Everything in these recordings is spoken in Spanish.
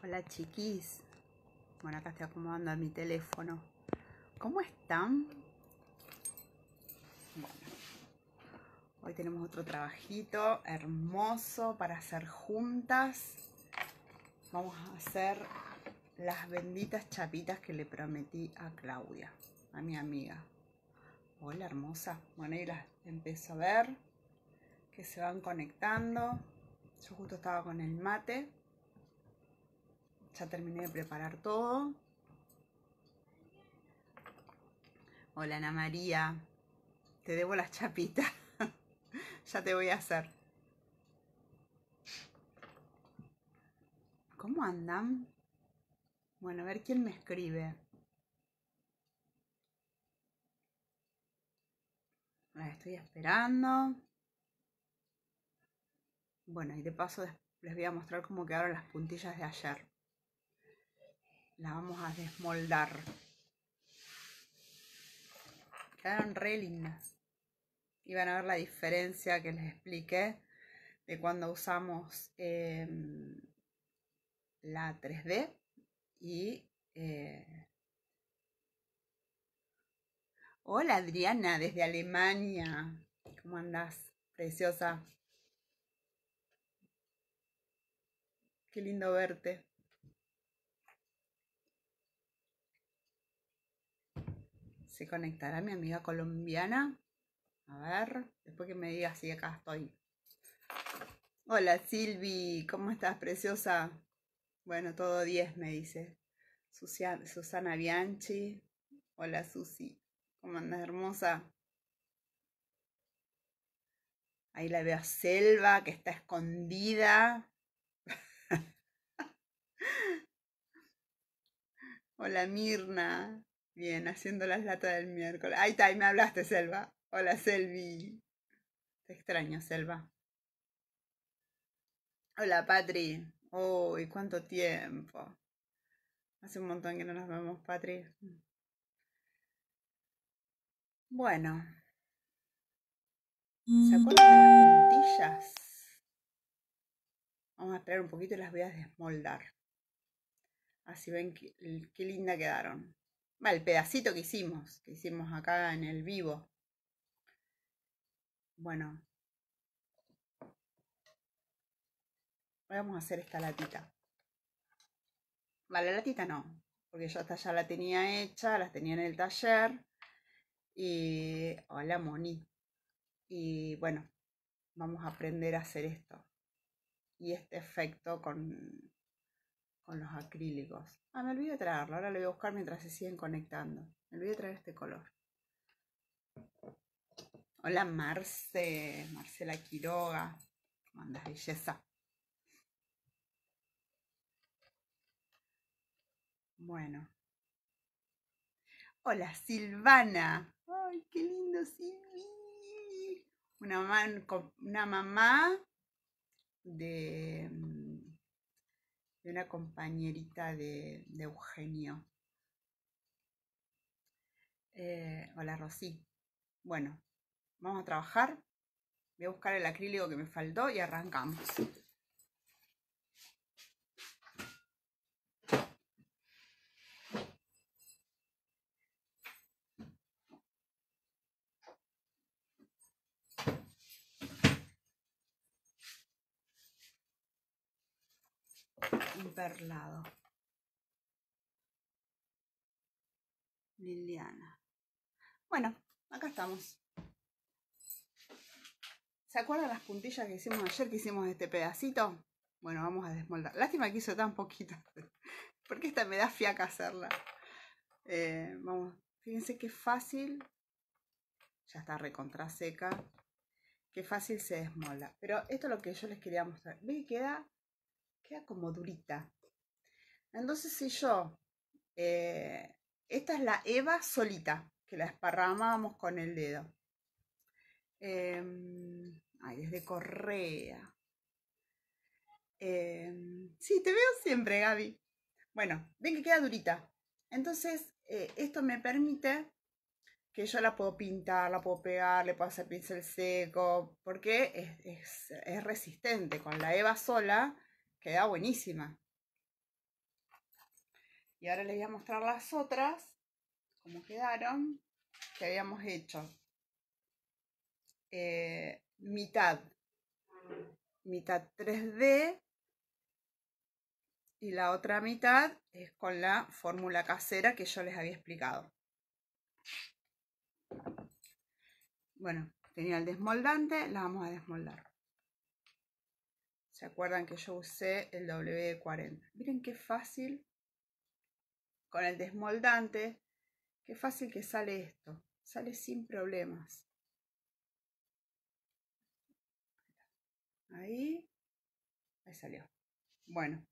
Hola chiquis. Bueno, acá estoy acomodando mi teléfono. ¿Cómo están? Bueno, hoy tenemos otro trabajito hermoso para hacer juntas. Vamos a hacer las benditas chapitas que le prometí a Claudia, a mi amiga. Hola hermosa. Bueno, ahí las empiezo a ver que se van conectando. Yo justo estaba con el mate. Ya terminé de preparar todo. Hola Ana María, te debo las chapitas. Ya te voy a hacer. ¿Cómo andan? Bueno, a ver quién me escribe. Estoy esperando. Bueno, y de paso les voy a mostrar cómo quedaron las puntillas de ayer. Las vamos a desmoldar. Quedaron re lindas. Y van a ver la diferencia que les expliqué de cuando usamos la 3D y... Hola Adriana, desde Alemania. ¿Cómo andás, preciosa? Qué lindo verte. ¿Se conectará mi amiga colombiana? A ver, después que me diga si acá estoy. Hola Silvi, ¿cómo estás, preciosa? Bueno, todo 10 me dice. Susana Bianchi. Hola Susi, ¿cómo andas, hermosa? Ahí la veo a Selva, que está escondida. Hola Mirna. Bien, haciendo las latas del miércoles. Ahí está, ahí me hablaste, Selva. Hola Selvi. Te extraño, Selva. Hola Patri. Uy, cuánto tiempo. Hace un montón que no nos vemos, Patri. Bueno. ¿Se acuerdan de las puntillas? Vamos a esperar un poquito y las voy a desmoldar. Así ven qué linda quedaron. Va, el pedacito que hicimos acá en el vivo. Bueno. Hoy vamos a hacer esta latita. Vale, la latita no, porque yo esta ya la tenía hecha, las tenía en el taller. Y... Hola Moni. Y bueno, vamos a aprender a hacer esto. Y este efecto con los acrílicos. Ah, me olvidé de traerlo, ahora lo voy a buscar mientras se siguen conectando. Me olvidé de traer este color. Hola Marcela Quiroga. ¿Cómo andas, belleza? Bueno. Hola Silvana. Ay, qué lindo Silvi. Una mamá de una compañerita de Eugenio. Hola Rosy. Bueno, vamos a trabajar. Voy a buscar el acrílico que me faltó y arrancamos. Un perlado. Liliana. Bueno, acá estamos. ¿Se acuerdan las puntillas que hicimos ayer, que hicimos este pedacito? Bueno, vamos a desmoldar. Lástima que hizo tan poquito, porque esta me da fiaca hacerla. Vamos, fíjense qué fácil. Ya está recontra seca. Qué fácil se desmolda. Pero esto es lo que yo les quería mostrar. ¿Ven que queda como durita? Entonces si yo... esta es la Eva solita, que la esparramamos con el dedo. Ay, desde Correa. Sí, te veo siempre, Gaby. Bueno, ven que queda durita. Entonces, esto me permite que yo la puedo pintar, la puedo pegar, le puedo hacer pincel seco, porque es resistente. Con la Eva sola queda buenísima. Y ahora les voy a mostrar las otras, cómo quedaron, que habíamos hecho. Mitad 3D y la otra mitad es con la fórmula casera que yo les había explicado. Bueno, tenía el desmoldante, la vamos a desmoldar. ¿Se acuerdan que yo usé el W40? Miren qué fácil con el desmoldante, qué fácil que sale esto. Sale sin problemas. Ahí salió. Bueno.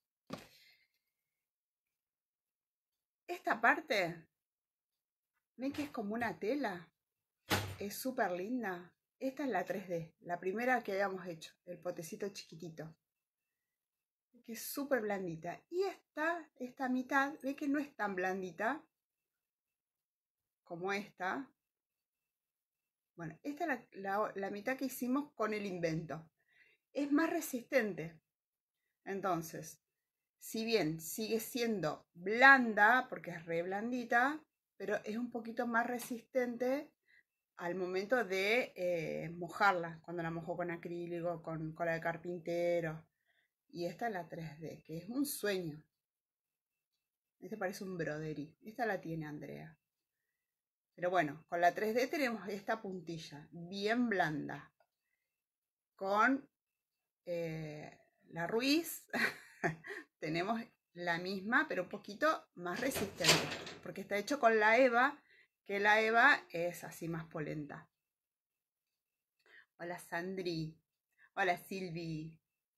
Esta parte, ¿ven que es como una tela? Es súper linda. Esta es la 3D, la primera que habíamos hecho, el potecito chiquitito. Que es súper blandita. Y esta mitad, ¿ven que no es tan blandita como esta? Bueno, esta es la mitad que hicimos con el invento. Es más resistente. Entonces, si bien sigue siendo blanda, porque es re blandita, pero es un poquito más resistente al momento de mojarla, cuando la mojo con acrílico, con cola de carpintero. Y esta es la 3D, que es un sueño. Este parece un broderie. Esta la tiene Andrea. Pero bueno, con la 3D tenemos esta puntilla, bien blanda. Con la Ruiz tenemos la misma, pero un poquito más resistente. Porque está hecho con la Eva, que la Eva es así más polenta. Hola Sandri. Hola Silvi.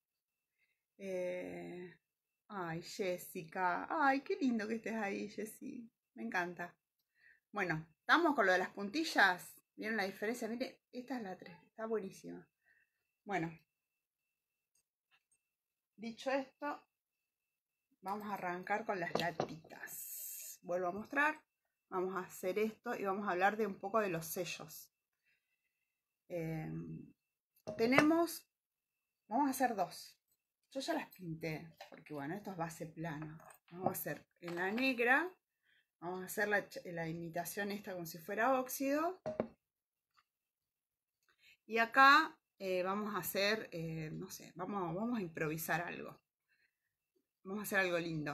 Ay, Jessica. Ay, qué lindo que estés ahí, Jessy. Me encanta. Bueno, estamos con lo de las puntillas. ¿Vieron la diferencia? Miren, esta es la 3. Está buenísima. Bueno. Dicho esto, vamos a arrancar con las latitas. Vuelvo a mostrar. Vamos a hacer esto y vamos a hablar de un poco de los sellos. Vamos a hacer dos. Yo ya las pinté, porque bueno, esto es base plana. Vamos a hacer en la negra, vamos a hacer la imitación esta como si fuera óxido. Y acá vamos a hacer, no sé, vamos a improvisar algo. Vamos a hacer algo lindo.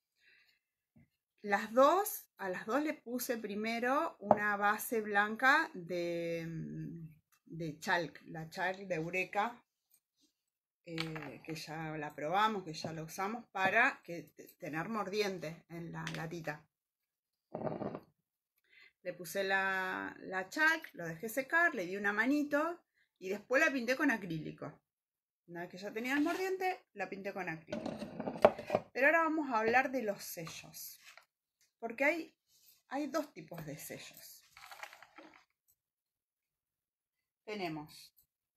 A las dos le puse primero una base blanca de chalk, la chalk de Eureka. Que ya la probamos, que ya la usamos para tener mordiente en la latita. Le puse la chalk, lo dejé secar, le di una manito y después la pinté con acrílico. Una vez que ya tenía el mordiente, la pinté con acrílico. Pero ahora vamos a hablar de los sellos. Porque hay dos tipos de sellos. Tenemos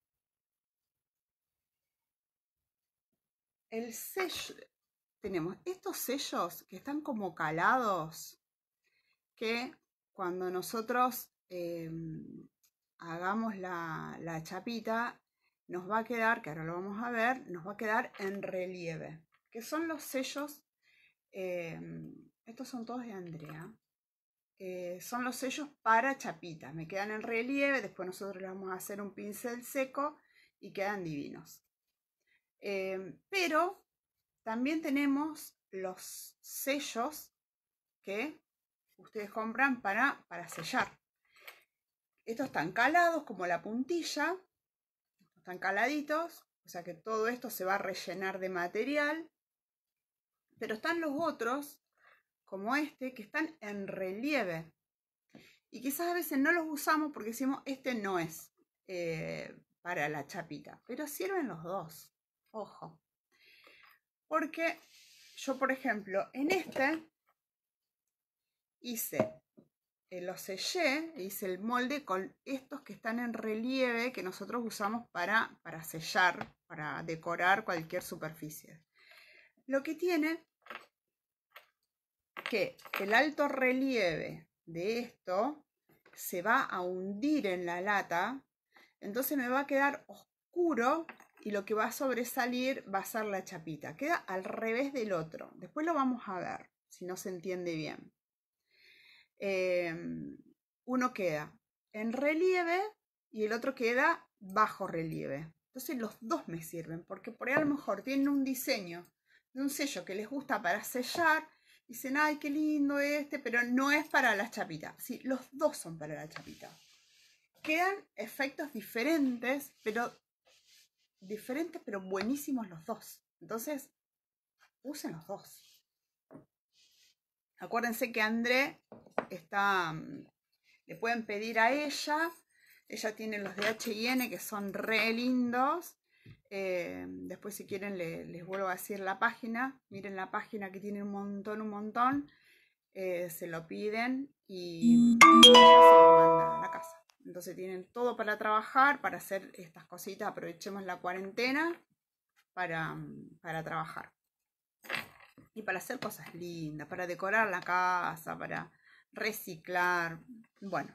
el sello, tenemos estos sellos que están como calados, que cuando nosotros hagamos la chapita, nos va a quedar, que ahora lo vamos a ver, nos va a quedar en relieve, que son los sellos, estos son todos de Andrea, son los sellos para chapita, me quedan en relieve, después nosotros le vamos a hacer un pincel seco y quedan divinos. Pero también tenemos los sellos que ustedes compran para sellar. Estos están calados como la puntilla, están caladitos, o sea que todo esto se va a rellenar de material. Pero están los otros, como este, que están en relieve. Y quizás a veces no los usamos porque decimos, este no es para la chapita, pero sirven los dos. Ojo. Porque yo, por ejemplo, en este lo sellé, hice el molde con estos que están en relieve que nosotros usamos para sellar, para decorar cualquier superficie. Lo que tiene que el alto relieve de esto se va a hundir en la lata, entonces me va a quedar oscuro y lo que va a sobresalir va a ser la chapita. Queda al revés del otro. Después lo vamos a ver. si no se entiende bien. Uno queda en relieve y el otro queda bajo relieve. Entonces los dos me sirven, porque por ahí a lo mejor tienen un diseño de un sello que les gusta para sellar, dicen, ay, qué lindo pero no es para la chapita. Sí, los dos son para la chapita. Quedan efectos diferentes, pero buenísimos los dos. Entonces, usen los dos. Acuérdense que André está, le pueden pedir a ella tiene los de H&M que son re lindos. Después si quieren les vuelvo a decir la página. Miren la página que tiene un montón. Se lo piden y ella se lo manda a la casa. Entonces tienen todo para trabajar, para hacer estas cositas. Aprovechemos la cuarentena para trabajar. Y para hacer cosas lindas, para decorar la casa, para reciclar. Bueno.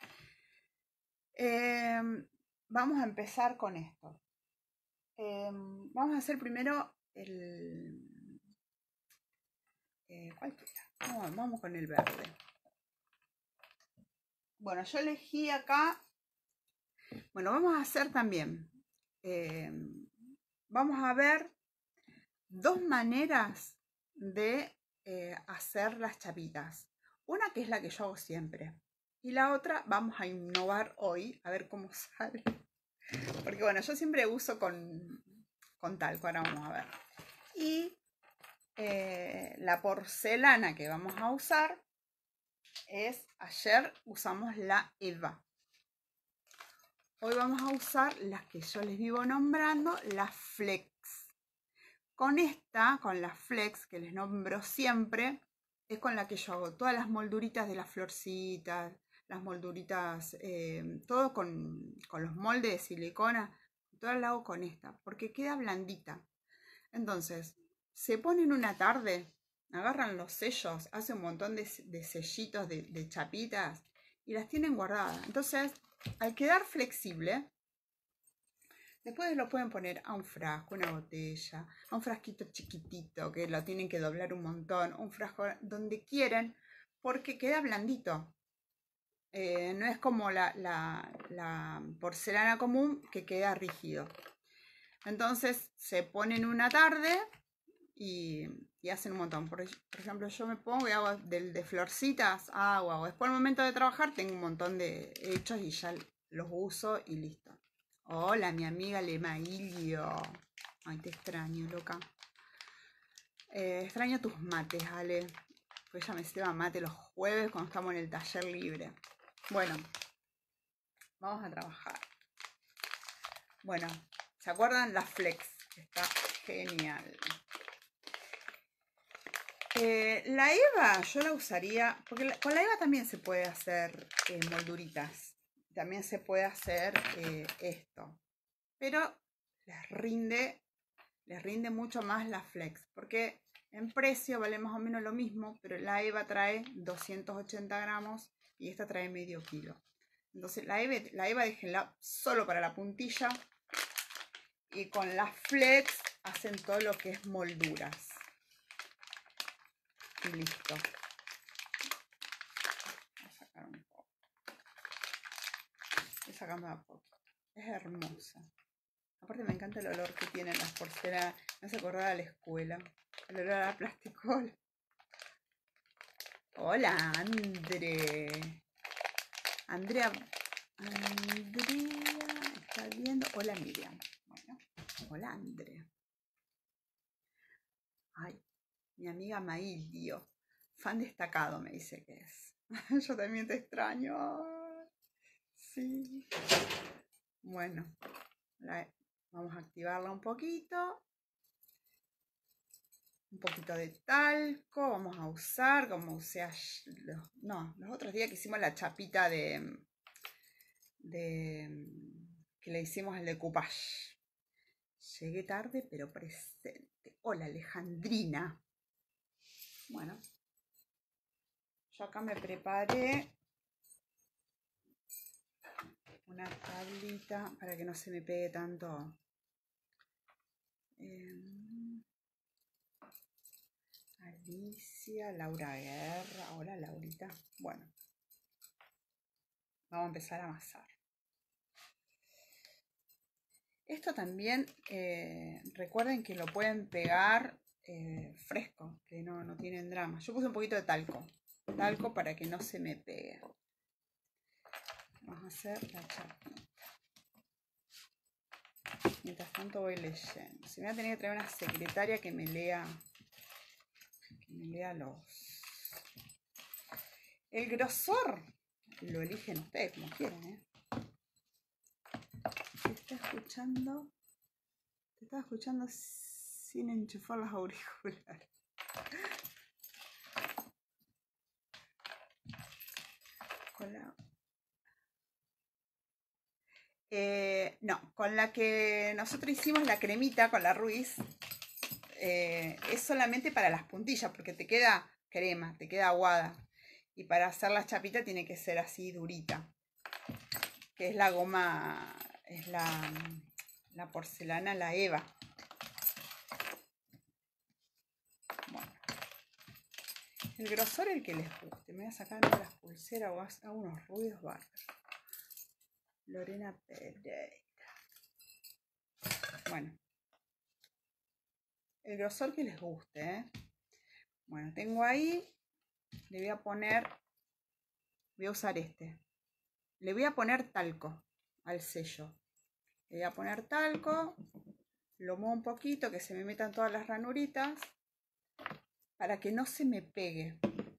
Vamos a empezar con esto. Vamos a hacer primero el... ¿cuál era? Vamos con el verde. Bueno, yo elegí acá... Bueno, vamos a hacer también... vamos a ver dos maneras de hacer las chapitas. Una que es la que yo hago siempre. Y la otra vamos a innovar hoy, a ver cómo sale. Porque bueno, yo siempre uso con talco, ahora vamos a ver. Y la porcelana que vamos a usar es, ayer usamos la Eva. Hoy vamos a usar las que yo les vivo nombrando, la Flex. Con esta, con la Flex, que les nombro siempre, es con la que yo hago todas las molduritas de las florcitas, las molduritas, todo con los moldes de silicona, todas las hago con esta, porque queda blandita. Entonces, se ponen una tarde, agarran los sellos, hacen un montón de sellitos, de chapitas, y las tienen guardadas. Entonces, al quedar flexible, después lo pueden poner a un frasco, una botella, a un frasquito chiquitito que lo tienen que doblar un montón, un frasco donde quieren, porque queda blandito. No es como la porcelana común que queda rígido. Entonces se ponen una tarde y hacen un montón. Por ejemplo, yo me pongo y hago de florcitas, hago. Después al momento de trabajar tengo un montón de hechos y ya los uso y listo. Hola, mi amiga Lemailio. Ay, te extraño, loca. Extraño tus mates, Ale. Pues ella me ceba mate los jueves cuando estamos en el taller libre. Bueno, vamos a trabajar. Bueno, ¿se acuerdan? La Flex. Está genial. La Eva yo la usaría, porque con la Eva también se puede hacer molduritas. También se puede hacer esto. Pero les rinde mucho más la Flex. Porque en precio vale más o menos lo mismo, pero la Eva trae 280 gramos y esta trae medio kilo. Entonces la Eva déjenla solo para la puntilla. Y con la Flex hacen todo lo que es molduras. Y listo. Voy a sacar un poco. Voy sacando a poco. Es hermosa. Aparte me encanta el olor que tienen las porcelanas. Me hace acordar a la escuela. El olor a plasticol. Hola, Andrea está viendo. Hola, Miriam. Bueno, hola, Andrea. Ay, mi amiga Mailio. Fan destacado me dice que es. Yo también te extraño. Sí. Bueno, vamos a activarla un poquito. Un poquito de talco. Vamos a usar como usé los otros días que hicimos la chapita que le hicimos el decoupage. Llegué tarde pero presente. Hola, Alejandrina. Bueno, yo acá me preparé una tablita para que no se me pegue tanto. Al Alicia, Laura Guerra. Hola, Laurita. Bueno, vamos a empezar a amasar. Esto también, recuerden que lo pueden pegar fresco, que no tienen drama. Yo puse un poquito de talco. Talco para que no se me pegue. Vamos a hacer la chapita. Mientras tanto voy leyendo. Si me voy a tener que traer una secretaria que me lea los... El grosor lo eligen ustedes como quieran, ¿eh? Te estaba escuchando sin enchufar los auriculares. No, con la que nosotros hicimos la cremita, con la Ruiz, es solamente para las puntillas, porque te queda crema, te queda aguada. Y para hacer la chapita tiene que ser así durita, que es la goma, es la porcelana, la Eva. Bueno, el grosor el que les guste. Me voy a sacar las pulseras o hago unos ruidos bárbaros. Lorena Pereira. Bueno, el grosor que les guste, ¿eh? Bueno, tengo ahí, le voy a poner, voy a usar este. Le voy a poner talco al sello. Le voy a poner talco, lo muevo un poquito, que se me metan todas las ranuritas, para que no se me pegue.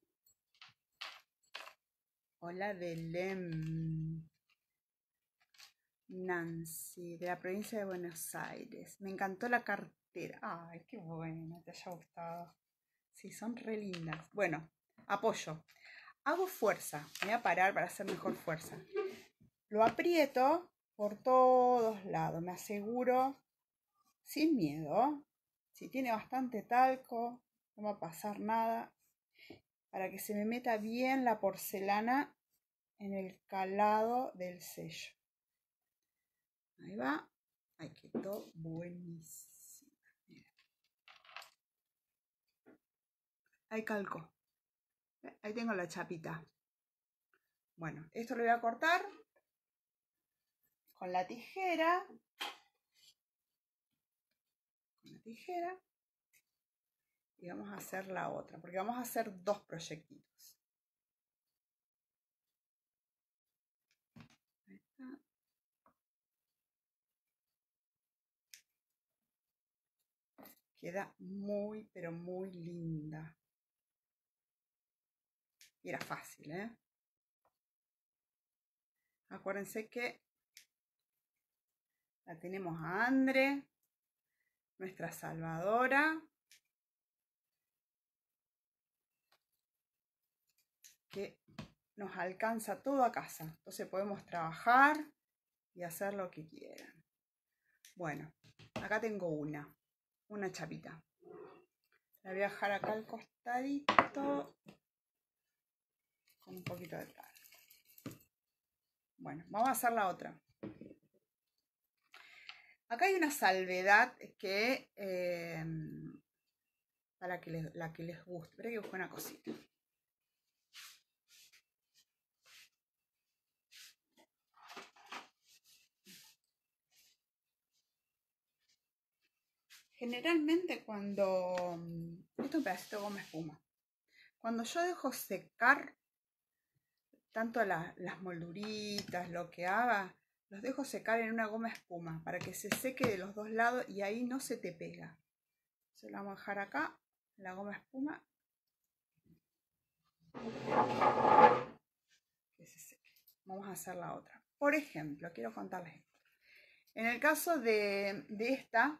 Hola, Belén. Nancy, de la provincia de Buenos Aires. Me encantó la cartera. Ay, qué bueno, te haya gustado. Sí, son re lindas. Bueno, apoyo. Hago fuerza. Me voy a parar para hacer mejor fuerza. Lo aprieto por todos lados. Me aseguro, sin miedo. Si tiene bastante talco, no va a pasar nada. Para que se me meta bien la porcelana en el calado del sello. Ahí va. Ahí quedó buenísimo. Mira. Ahí calco. Ahí tengo la chapita. Bueno, esto lo voy a cortar con la tijera. Y vamos a hacer la otra, porque vamos a hacer dos proyectitos. Ahí está. Queda muy, pero muy linda. Y era fácil, ¿eh? Acuérdense que la tenemos a Andre, nuestra salvadora, que nos alcanza todo a casa. Entonces podemos trabajar y hacer lo que quieran. Bueno, acá tengo una chapita. La voy a dejar acá al costadito con un poquito de talco. Bueno, vamos a hacer la otra. Acá hay una salvedad que para que la que les guste. Espera que busque una cosita. Generalmente cuando... Esto es un pedacito de goma espuma. Cuando yo dejo secar tanto las molduritas, lo que haga, los dejo secar en una goma espuma para que se seque de los dos lados y ahí no se te pega. Se la vamos a dejar acá, la goma espuma. Que se seque. Vamos a hacer la otra. Por ejemplo, quiero contarles esto. En el caso de esta,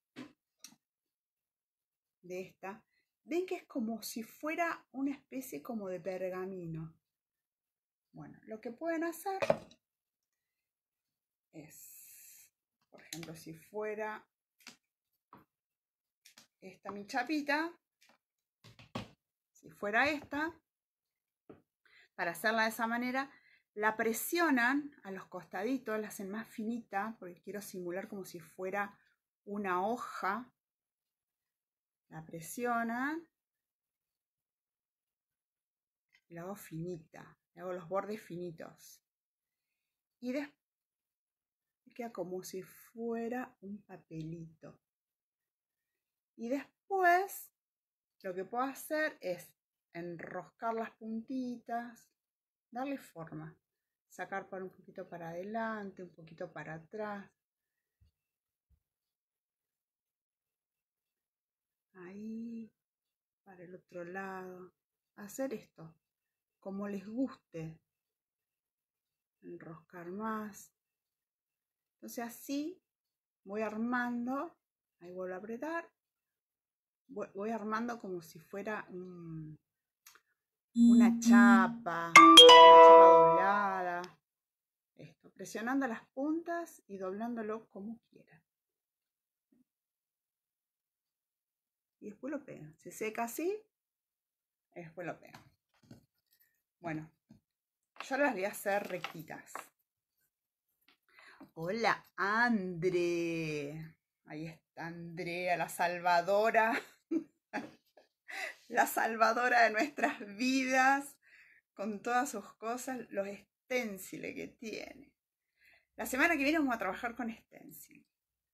ven que es como si fuera una especie como de pergamino. Bueno, lo que pueden hacer es, por ejemplo, si fuera esta mi chapita, si fuera esta, para hacerla de esa manera, la presionan a los costaditos, la hacen más finita, porque quiero simular como si fuera una hoja. La presionan la hago finita, le hago los bordes finitos. Y después queda como si fuera un papelito. Y después lo que puedo hacer es enroscar las puntitas, darle forma, sacar un poquito para adelante, un poquito para atrás. Ahí, para el otro lado. Hacer esto, como les guste. Enroscar más. Entonces así voy armando, ahí vuelvo a apretar, voy armando como si fuera una chapa doblada. Esto, presionando las puntas y doblándolo como quieran. Y después lo pegan. Se seca así, y después lo pegan. Bueno, yo las voy a hacer rectitas. Hola, André. Ahí está Andrea, la salvadora. La salvadora de nuestras vidas. Con todas sus cosas, los stenciles que tiene. La semana que viene vamos a trabajar con stencil.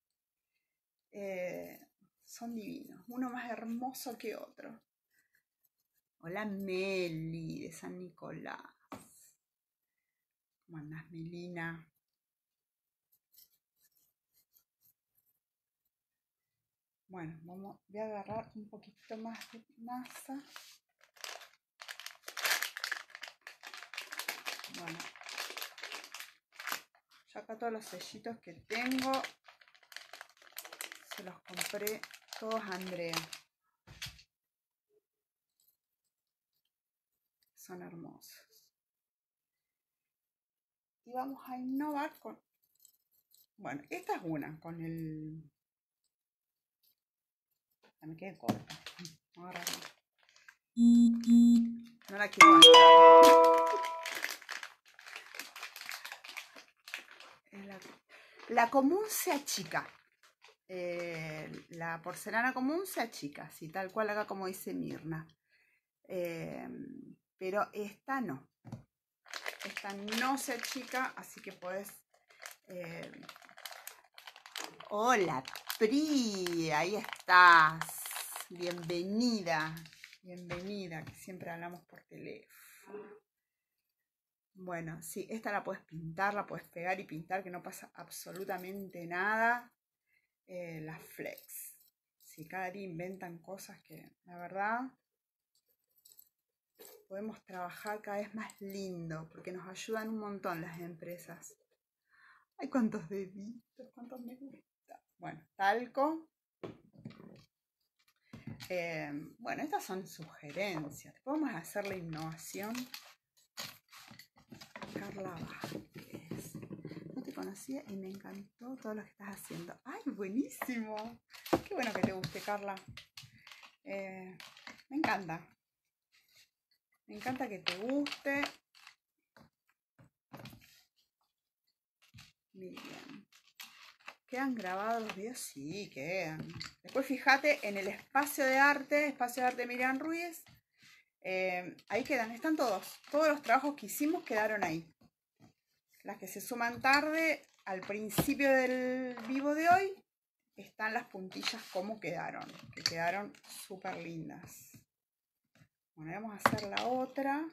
Son divinos. Uno más hermoso que otro. Hola, Meli, de San Nicolás. ¿Cómo andás, Melina? Bueno, voy a agarrar un poquito más de masa. Bueno, ya acá todos los sellitos que tengo se los compré todos a Andrea. Son hermosos. Y vamos a innovar con... Bueno, esta es una, con el... Me quedé corta. Ahora no la quiero gastar. La común se achica. La porcelana común se achica, así tal cual acá como dice Mirna. Pero esta no. Esta no se achica, así que podés... Hola, Pri, ahí estás. Bienvenida, bienvenida, que siempre hablamos por teléfono. Bueno, sí, esta la puedes pintar, la puedes pegar y pintar, que no pasa absolutamente nada. Las flex. Sí, cada día inventan cosas que, la verdad, podemos trabajar cada vez más lindo, porque nos ayudan un montón las empresas. Ay, cuántos deditos, cuántos me gusta. Bueno, talco. Bueno, estas son sugerencias. Podemos hacer la innovación. Carla Vázquez. No te conocía y me encantó todo lo que estás haciendo. ¡Ay, buenísimo! Qué bueno que te guste, Carla. Me encanta. Me encanta que te guste. Bien. ¿Quedan grabados los videos? Sí, quedan. Después fíjate en el espacio de arte Miriam Ruiz. Ahí quedan, están todos. Todos los trabajos que hicimos quedaron ahí. Las que se suman tarde, al principio del vivo de hoy, están las puntillas como quedaron. Que quedaron súper lindas. Bueno, vamos a hacer la otra.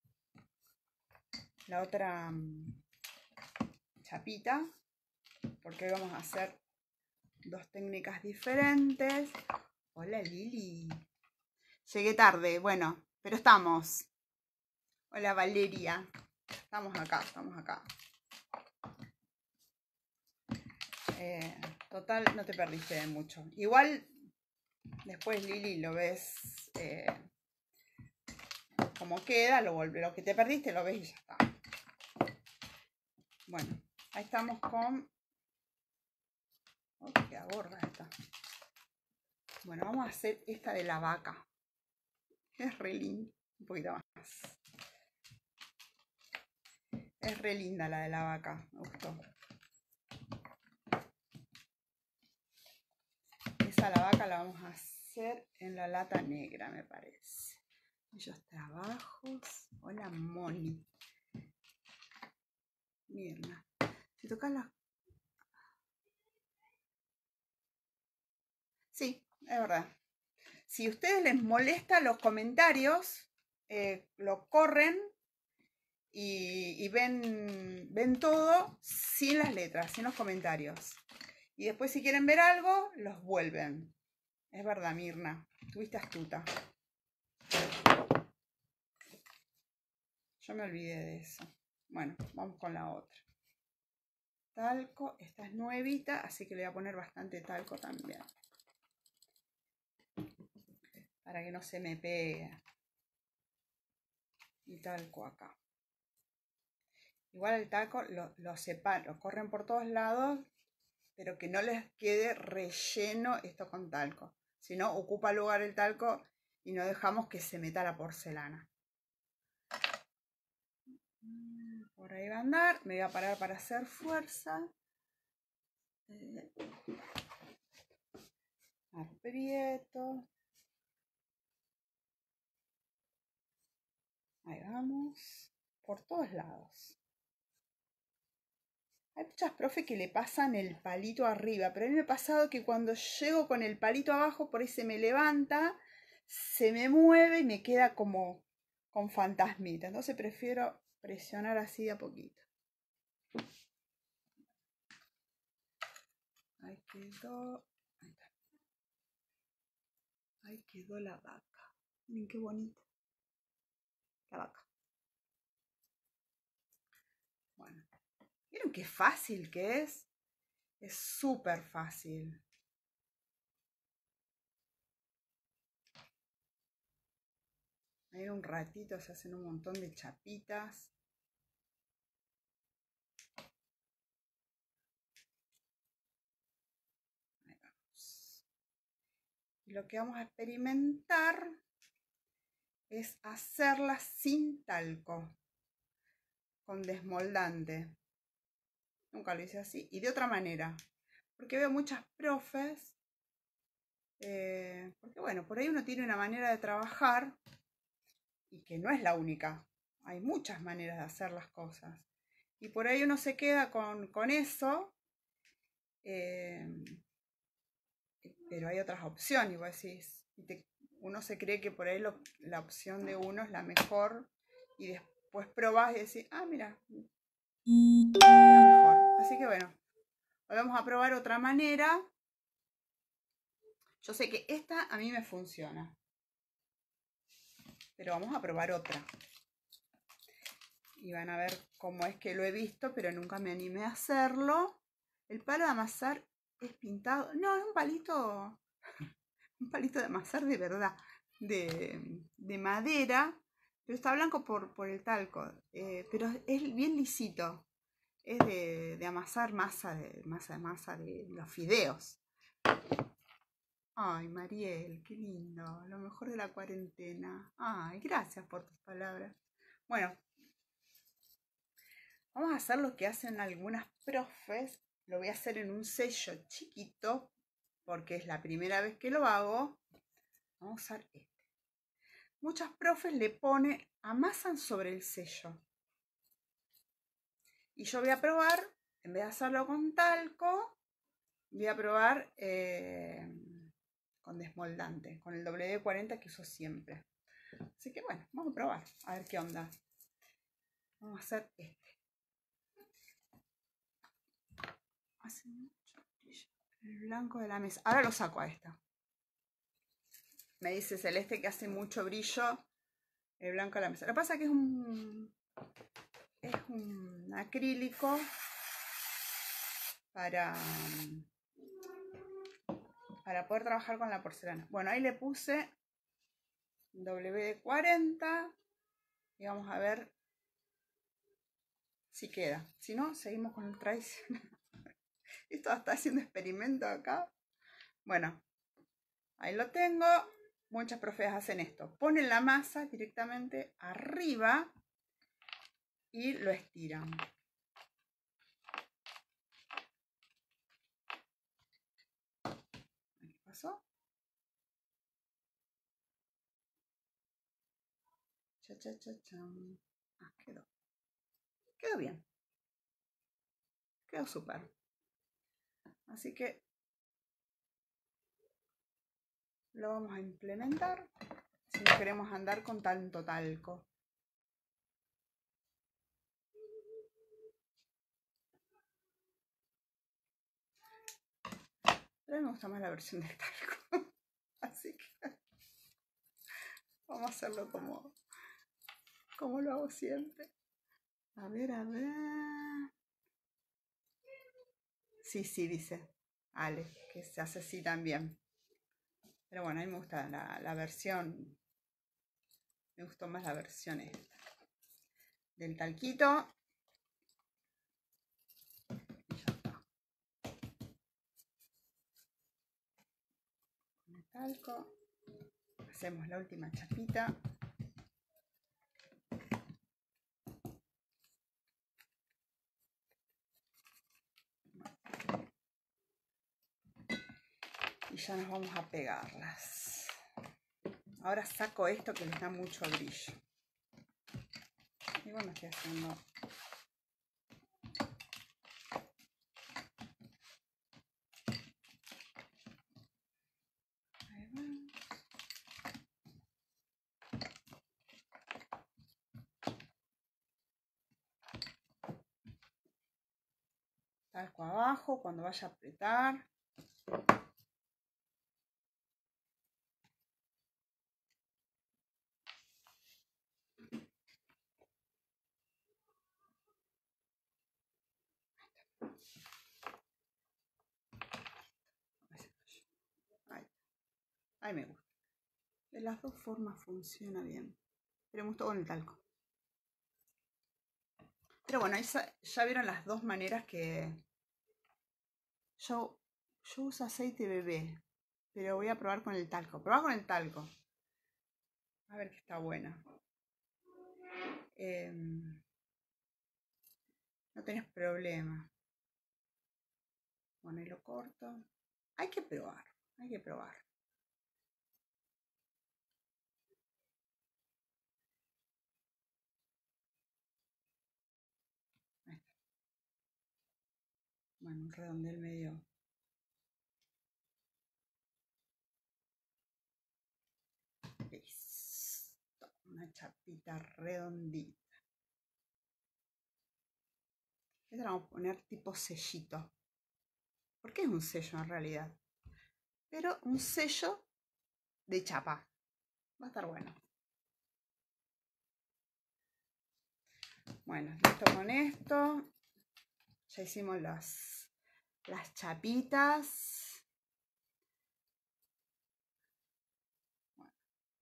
La otra chapita. Porque hoy vamos a hacer dos técnicas diferentes. Hola, Lili. Llegué tarde, bueno, pero estamos. Hola, Valeria. Estamos acá, estamos acá. Total, no te perdiste de mucho. Igual, después, Lili, lo ves como queda, lo que te perdiste lo ves y ya está. Bueno, ahí estamos con... Oh, queda gorda esta. Bueno, vamos a hacer esta de la vaca. Es re linda. Un poquito más. Es re linda la de la vaca. Me gustó. Esa la vaca la vamos a hacer en la lata negra, me parece. Ellos trabajos. Hola, Moni. Mirna. Si tocas las... Sí, es verdad. Si a ustedes les molesta los comentarios, lo corren y ven todo sin las letras, sin los comentarios. Y después si quieren ver algo, los vuelven. Es verdad, Mirna. Estuviste astuta. Yo me olvidé de eso. Bueno, vamos con la otra. Talco. Esta es nuevita, así que le voy a poner bastante talco también. Para que no se me pegue. Y talco acá. Igual el talco lo separan, lo corren por todos lados, pero que no les quede relleno esto con talco. Si no, ocupa lugar el talco y no dejamos que se meta la porcelana. Por ahí va a andar. Me voy a parar para hacer fuerza. Aprieto. Ahí vamos. Por todos lados. Hay muchas profes que le pasan el palito arriba, pero a mí me ha pasado que cuando llego con el palito abajo, por ahí se me levanta, se me mueve y me queda como con fantasmita. Entonces prefiero presionar así de a poquito. Ahí quedó. Ahí está. Ahí quedó la vaca. Miren qué bonita. La vaca. Bueno. ¿Vieron qué fácil que es? Es súper fácil. Ahí en un ratito se hacen un montón de chapitas. Ahí vamos. Y lo que vamos a experimentar es hacerlas sin talco, con desmoldante. Nunca lo hice así. Y de otra manera. Porque veo muchas profes. Porque bueno, por ahí uno tiene una manera de trabajar. Y que no es la única. Hay muchas maneras de hacer las cosas. Y por ahí uno se queda con eso. Pero hay otras opciones. Y vos decís, uno se cree que por ahí la opción de uno es la mejor. Y después probás y decís, ah, mira, queda mejor. Así que bueno, hoy vamos a probar otra manera. Yo sé que esta a mí me funciona. Pero vamos a probar otra. Y van a ver cómo es que lo he visto, pero nunca me animé a hacerlo. El palo de amasar es pintado. No, es un palito de amasar de verdad. De madera. Pero está blanco por el talco. Pero es bien lisito. Es de amasar masa de los fideos. Ay, Mariel, qué lindo. Lo mejor de la cuarentena. Ay, gracias por tus palabras. Bueno, vamos a hacer lo que hacen algunas profes. Lo voy a hacer en un sello chiquito, porque es la primera vez que lo hago. Vamos a usar este. Muchas profes le ponen, amasan sobre el sello. Y yo voy a probar, en vez de hacerlo con talco, voy a probar con desmoldante, con el W40 que uso siempre. Así que bueno, vamos a probar, a ver qué onda. Vamos a hacer este. Hace mucho brillo. El blanco de la mesa. Ahora lo saco a esta. Me dice Celeste que hace mucho brillo el blanco de la mesa. Lo que pasa es que es un acrílico para poder trabajar con la porcelana. Bueno, ahí le puse WD-40 y vamos a ver si queda. Si no, seguimos con el tradicional. Esto está haciendo experimento acá. Bueno, ahí lo tengo. Muchas profes hacen esto. Ponen la masa directamente arriba y lo estiran. ¿Qué pasó? Cha, cha, cha, chan. Ah, quedó. Quedó bien. Quedó súper. Así que lo vamos a implementar si no queremos andar con tanto talco. Pero a mí me gusta más la versión del talco. Así que vamos a hacerlo como lo hago siempre. A ver, a ver. Sí, dice Ale, que se hace así también. Pero bueno, a mí me gusta la versión. Me gustó más la versión esta. Del talquito. Y ya está. Con el talco. Hacemos la última chapita. Y ya nos vamos a pegarlas. Ahora saco esto que les da mucho brillo. Y bueno, estoy haciendo. Ahí va. Talco abajo cuando vaya a apretar. Ahí me gusta. De las dos formas funciona bien. Pero me gustó con el talco. Pero bueno, ya vieron las dos maneras que yo uso aceite bebé. Pero voy a probar con el talco. Probar con el talco. A ver que está buena. No tenés problema. Bueno, y lo corto. Hay que probar. Hay que probar. Ahí está. Bueno, un redondel medio. Listo. Una chapita redondita. Esta la vamos a poner tipo sellito. Porque es un sello en realidad. Pero un sello de chapa. Va a estar bueno. Bueno, listo con esto. Ya hicimos las chapitas. Bueno,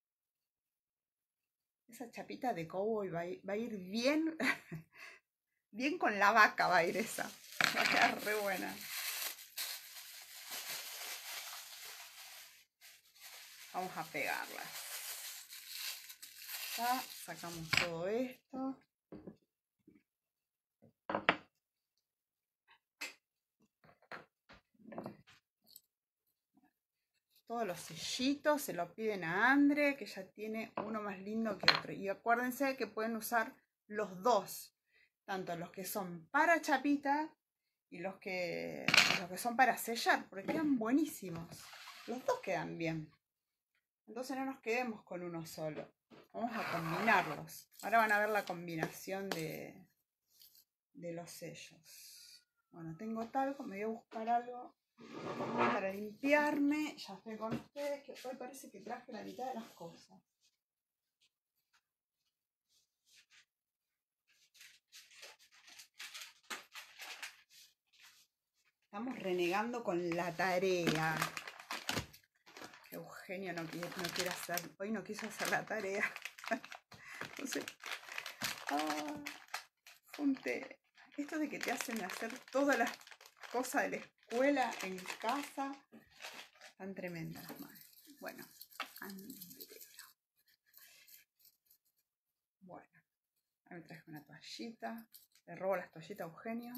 esa chapita de cowboy va a ir bien. Bien con la vaca va a ir esa. Va a quedar re buena. Vamos a pegarla. Ya sacamos todo esto. Todos los sellitos se lo piden a Andre, que ya tiene uno más lindo que otro. Y acuérdense que pueden usar los dos. Tanto los que son para chapita y los que son para sellar, porque quedan buenísimos. Los dos quedan bien. Entonces no nos quedemos con uno solo. Vamos a combinarlos. Ahora van a ver la combinación de los sellos. Bueno, tengo talco, me voy a buscar algo para limpiarme. Ya estoy con ustedes, que hoy parece que traje la mitad de las cosas. Estamos renegando con la tarea. Eugenio no quiere hacer, hoy no quiso hacer la tarea. Entonces, Funte, esto de que te hacen hacer todas las cosas de la escuela en casa, tan tremendas las madres. Bueno, bueno, ahí me traje una toallita, le robo las toallitas a Eugenio.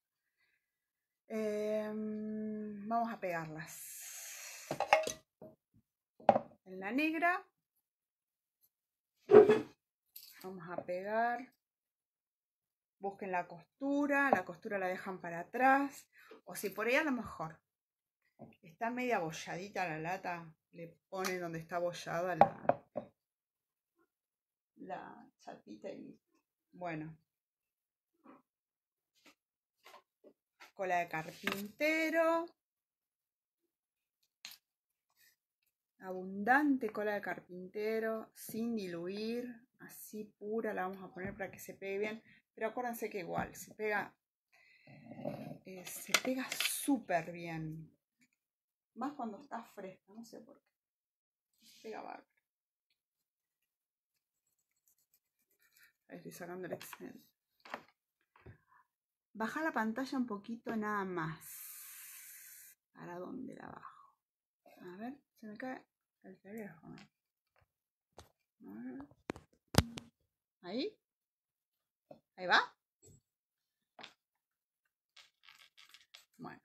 Vamos a pegarlas. En la negra Vamos a pegar. Busquen la costura la dejan para atrás. O si por ahí a lo mejor está media abolladita la lata, le ponen donde está abollada la chapita y listo. Bueno. Cola de carpintero. Abundante cola de carpintero, sin diluir, así pura la vamos a poner para que se pegue bien. Pero acuérdense que igual se pega súper bien. Más cuando está fresca, no sé por qué. Se pega bárbaro. Ahí estoy sacando el excedente. Baja la pantalla un poquito nada más. ¿Para dónde la bajo? A ver, se me cae el teléfono. A ver. Ahí. Ahí va. Bueno.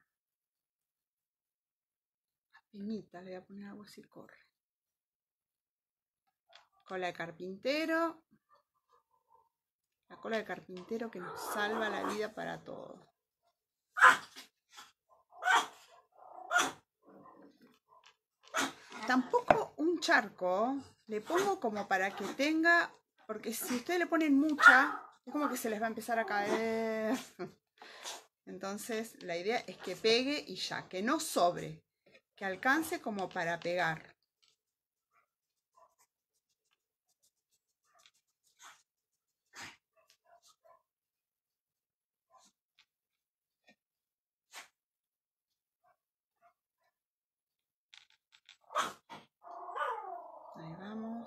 Pinita, le voy a poner algo así corre. Cola de carpintero. La cola de carpintero que nos salva la vida para todo. Tampoco un charco, le pongo como para que tenga, porque si ustedes le ponen mucha, es como que se les va a empezar a caer. Entonces la idea es que pegue y ya, que no sobre, que alcance como para pegar. Ahí vamos.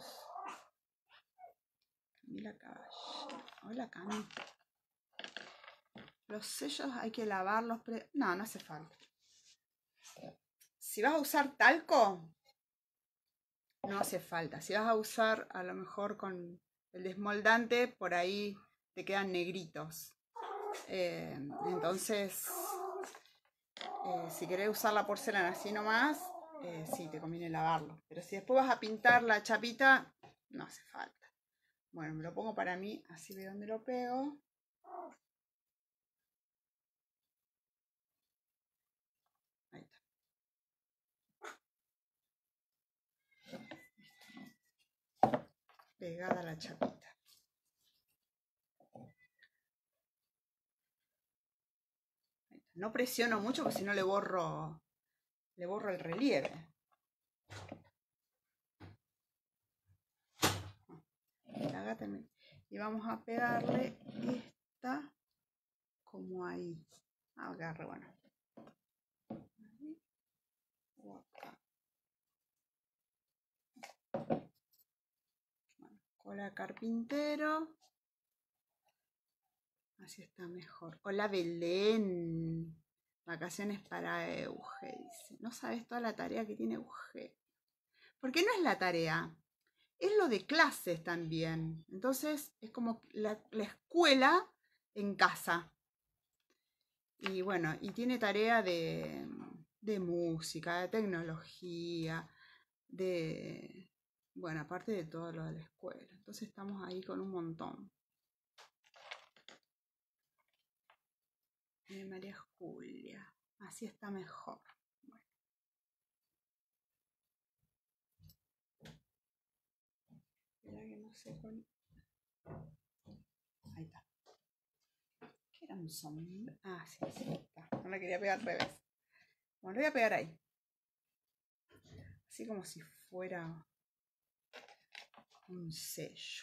Camila Caballero. Hola Cami. Los sellos hay que lavarlos. No, no hace falta. Si vas a usar talco, no hace falta. Si vas a usar a lo mejor con el desmoldante, por ahí te quedan negritos. Entonces, si querés usar la porcelana así nomás, sí, te conviene lavarlo. Pero si después vas a pintar la chapita, no hace falta. Bueno, me lo pongo para mí, así veo dónde lo pego. Ahí está. Pegada la chapita. No presiono mucho porque si no le borro el relieve. La gata y vamos a pegarle esta como ahí. Agarre, bueno. Ahí. O acá. Bueno, cola de carpintero. Así está mejor. Hola Belén. Vacaciones para Euge, dice. No sabes toda la tarea que tiene Euge. Porque no es la tarea. Es lo de clases también. Entonces es como la escuela en casa. Y bueno, y tiene tarea de música, de tecnología, bueno, aparte de todo lo de la escuela. Entonces estamos ahí con un montón. María Julia. Así está mejor. Bueno. Espera que no sé con... Ahí está. ¿Qué era un sombrero? Ah, sí, sí, está. No la quería pegar al revés. Bueno, lo voy a pegar ahí. Así como si fuera un sello.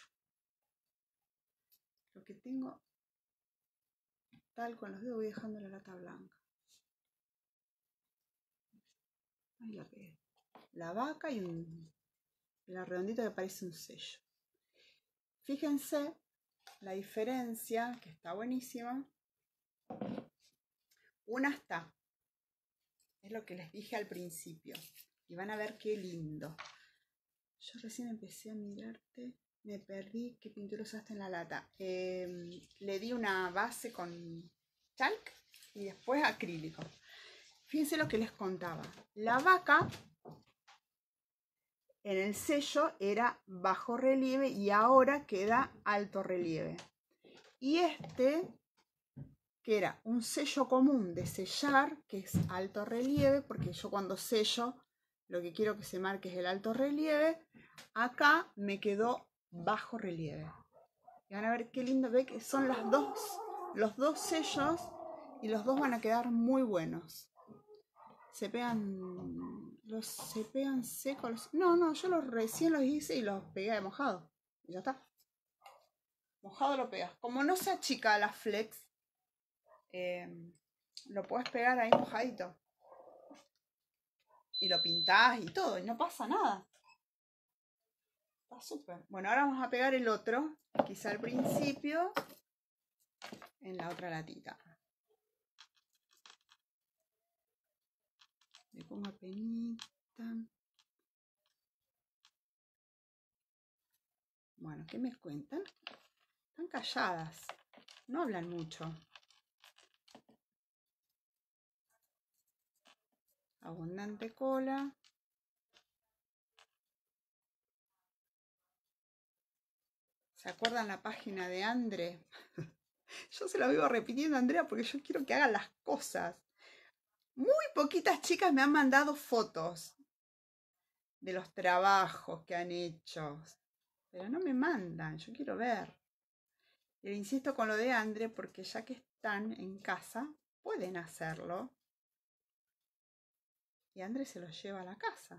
Lo que tengo tal con los dedos voy dejando la lata blanca. Ahí la pegué. La vaca y la redondita que parece un sello. Fíjense la diferencia, que está buenísima. Una está. Es lo que les dije al principio. Y van a ver qué lindo. Yo recién empecé a mirarte. Me perdí qué pintura usaste en la lata. Le di una base con talc y después acrílico. Fíjense lo que les contaba. La vaca en el sello era bajo relieve y ahora queda alto relieve. Y este, que era un sello común de sellar, que es alto relieve, porque yo cuando sello lo que quiero que se marque es el alto relieve, acá me quedó bajo relieve. Y van a ver qué lindo, ve que son los dos sellos y los dos van a quedar muy buenos. Se pegan secos. No, yo recién los hice y los pegué de mojado. Y ya está. Mojado lo pegas. Como no se achica la flex, lo puedes pegar ahí mojadito. Y lo pintás y todo, y no pasa nada. Está súper. Bueno, ahora vamos a pegar el otro, quizá al principio, en la otra latita. Le pongo penita. Bueno, ¿qué me cuentan? Están calladas. No hablan mucho. Abundante cola. ¿Se acuerdan la página de Andre? Yo se lo vivo repitiendo a Andrea porque yo quiero que hagan las cosas. Muy poquitas chicas me han mandado fotos de los trabajos que han hecho. Pero no me mandan, yo quiero ver. Le insisto con lo de Andre porque ya que están en casa, pueden hacerlo. Y Andre se los lleva a la casa.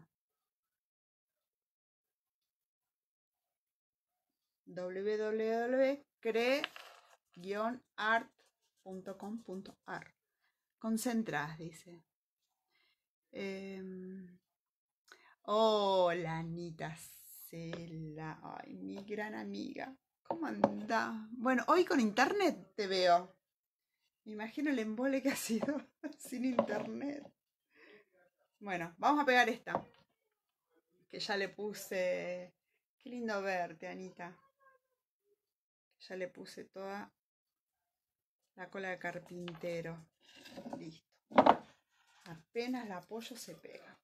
www.cre-art.com.ar. Concentradas, dice. Hola, Anita Cela. Ay, mi gran amiga. ¿Cómo andás? Bueno, hoy con internet te veo. Me imagino el embole que ha sido sin internet. Bueno, vamos a pegar esta. Que ya le puse. Qué lindo verte, Anita. Ya le puse toda la cola de carpintero. Listo. Apenas la apoyo se pega.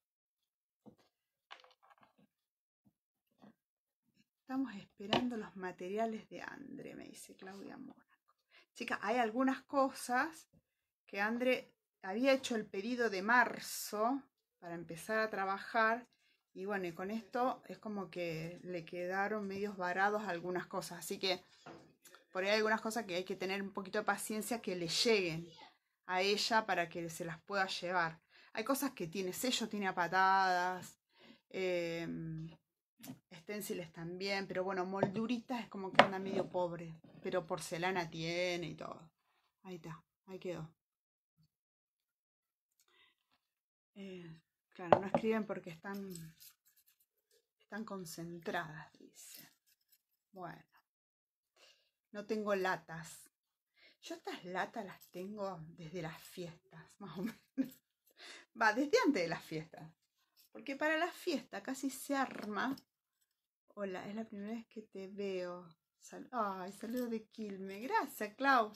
Estamos esperando los materiales de Andre, me dice Claudia Mónaco. Chicas, hay algunas cosas que Andre había hecho el pedido de marzo para empezar a trabajar. Y bueno, y con esto es como que le quedaron medios varados algunas cosas. Así que por ahí hay algunas cosas que hay que tener un poquito de paciencia que le lleguen a ella para que se las pueda llevar. Hay cosas que tiene sello, tiene a patadas, esténciles también, pero bueno, molduritas es como que anda medio pobre, pero porcelana tiene y todo. Ahí está, ahí quedó. Claro, no escriben porque están concentradas, dice. Bueno, no tengo latas. Yo estas latas las tengo desde las fiestas, más o menos. Va, desde antes de las fiestas. Porque para la fiesta casi se arma. Hola, es la primera vez que te veo. Ay, saludo de Quilme. Gracias, Clau.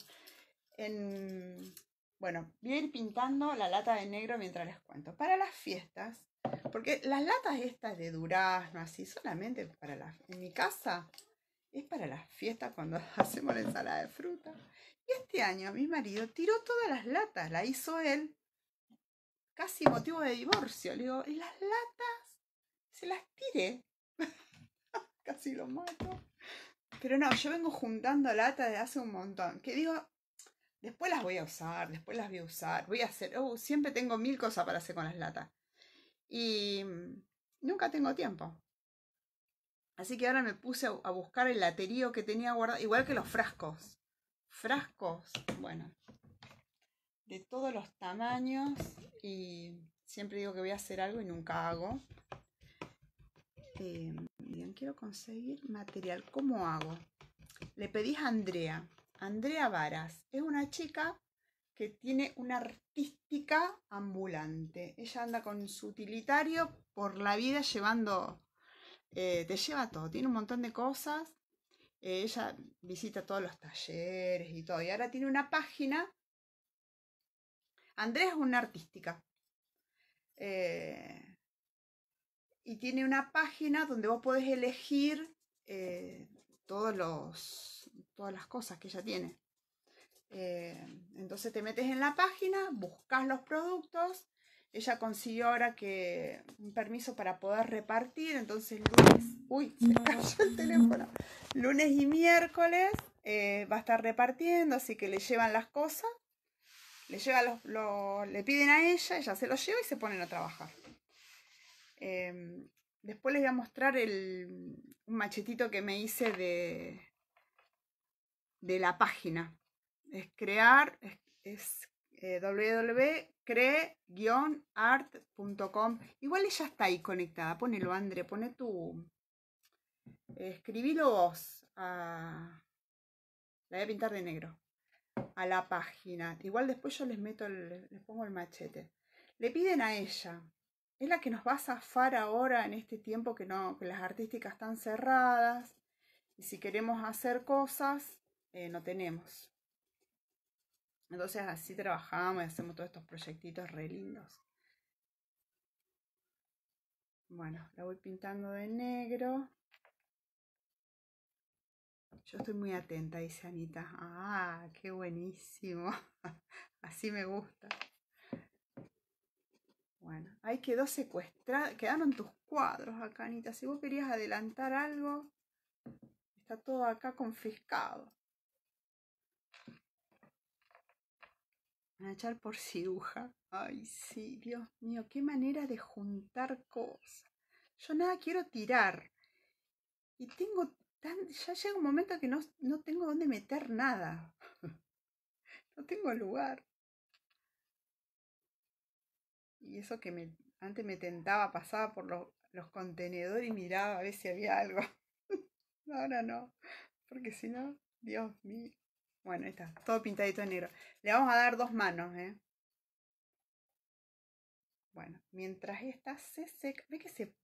Bueno, voy a ir pintando la lata de negro mientras les cuento. Para las fiestas, porque las latas estas de durazno, así, solamente en mi casa, es para las fiestas cuando hacemos la ensalada de fruta. Y este año mi marido tiró todas las latas, la hizo él, casi motivo de divorcio. Le digo, ¿y las latas? Se las tiré. Casi lo mato. Pero no, yo vengo juntando latas de hace un montón. Que digo, después las voy a usar, voy a hacer, siempre tengo 1000 cosas para hacer con las latas. Y nunca tengo tiempo. Así que ahora me puse a buscar el laterío que tenía guardado, igual que los frascos. Frascos, bueno, de todos los tamaños. Y siempre digo que voy a hacer algo y nunca hago. Bien, quiero conseguir material. ¿Cómo hago? Le pedís a Andrea Varas. Es una chica que tiene una artística ambulante. Ella anda con su utilitario por la vida llevando, te lleva todo, tiene un montón de cosas. Ella visita todos los talleres y todo. Y ahora tiene una página. Andrea es una artística. y tiene una página donde vos podés elegir todas las cosas que ella tiene. Entonces te metes en la página, buscas los productos. Ella consiguió ahora que un permiso para poder repartir, entonces lunes, uy, se cayó el teléfono, lunes y miércoles va a estar repartiendo, así que le llevan las cosas, le piden a ella se los lleva y se ponen a trabajar. Después les voy a mostrar un machetito que me hice de la página. Es crear, es www.cree-art.com. Igual ella está ahí conectada. Ponelo, André, pone tu... escribilo vos. La voy a pintar de negro. A la página. Igual después yo les pongo el machete. Le piden a ella. Es la que nos va a zafar ahora en este tiempo que las artísticas están cerradas. Y si queremos hacer cosas, no tenemos. Entonces así trabajamos y hacemos todos estos proyectitos re lindos. Bueno, la voy pintando de negro. Yo estoy muy atenta, dice Anita. Ah, qué buenísimo. Así me gusta. Bueno, ahí quedó secuestrada. Quedaron tus cuadros acá, Anita. Si vos querías adelantar algo, está todo acá confiscado. Me van a echar por ciruja. Ay, sí, Dios mío, qué manera de juntar cosas. Yo nada quiero tirar. Y ya llega un momento que no tengo dónde meter nada. No tengo lugar. Y eso que antes me tentaba, pasaba por los contenedores y miraba a ver si había algo. Ahora no, porque si no, Dios mío. Bueno, ahí está, todo pintadito de negro. Le vamos a dar 2 manos, Bueno, mientras esta se seca, ve que se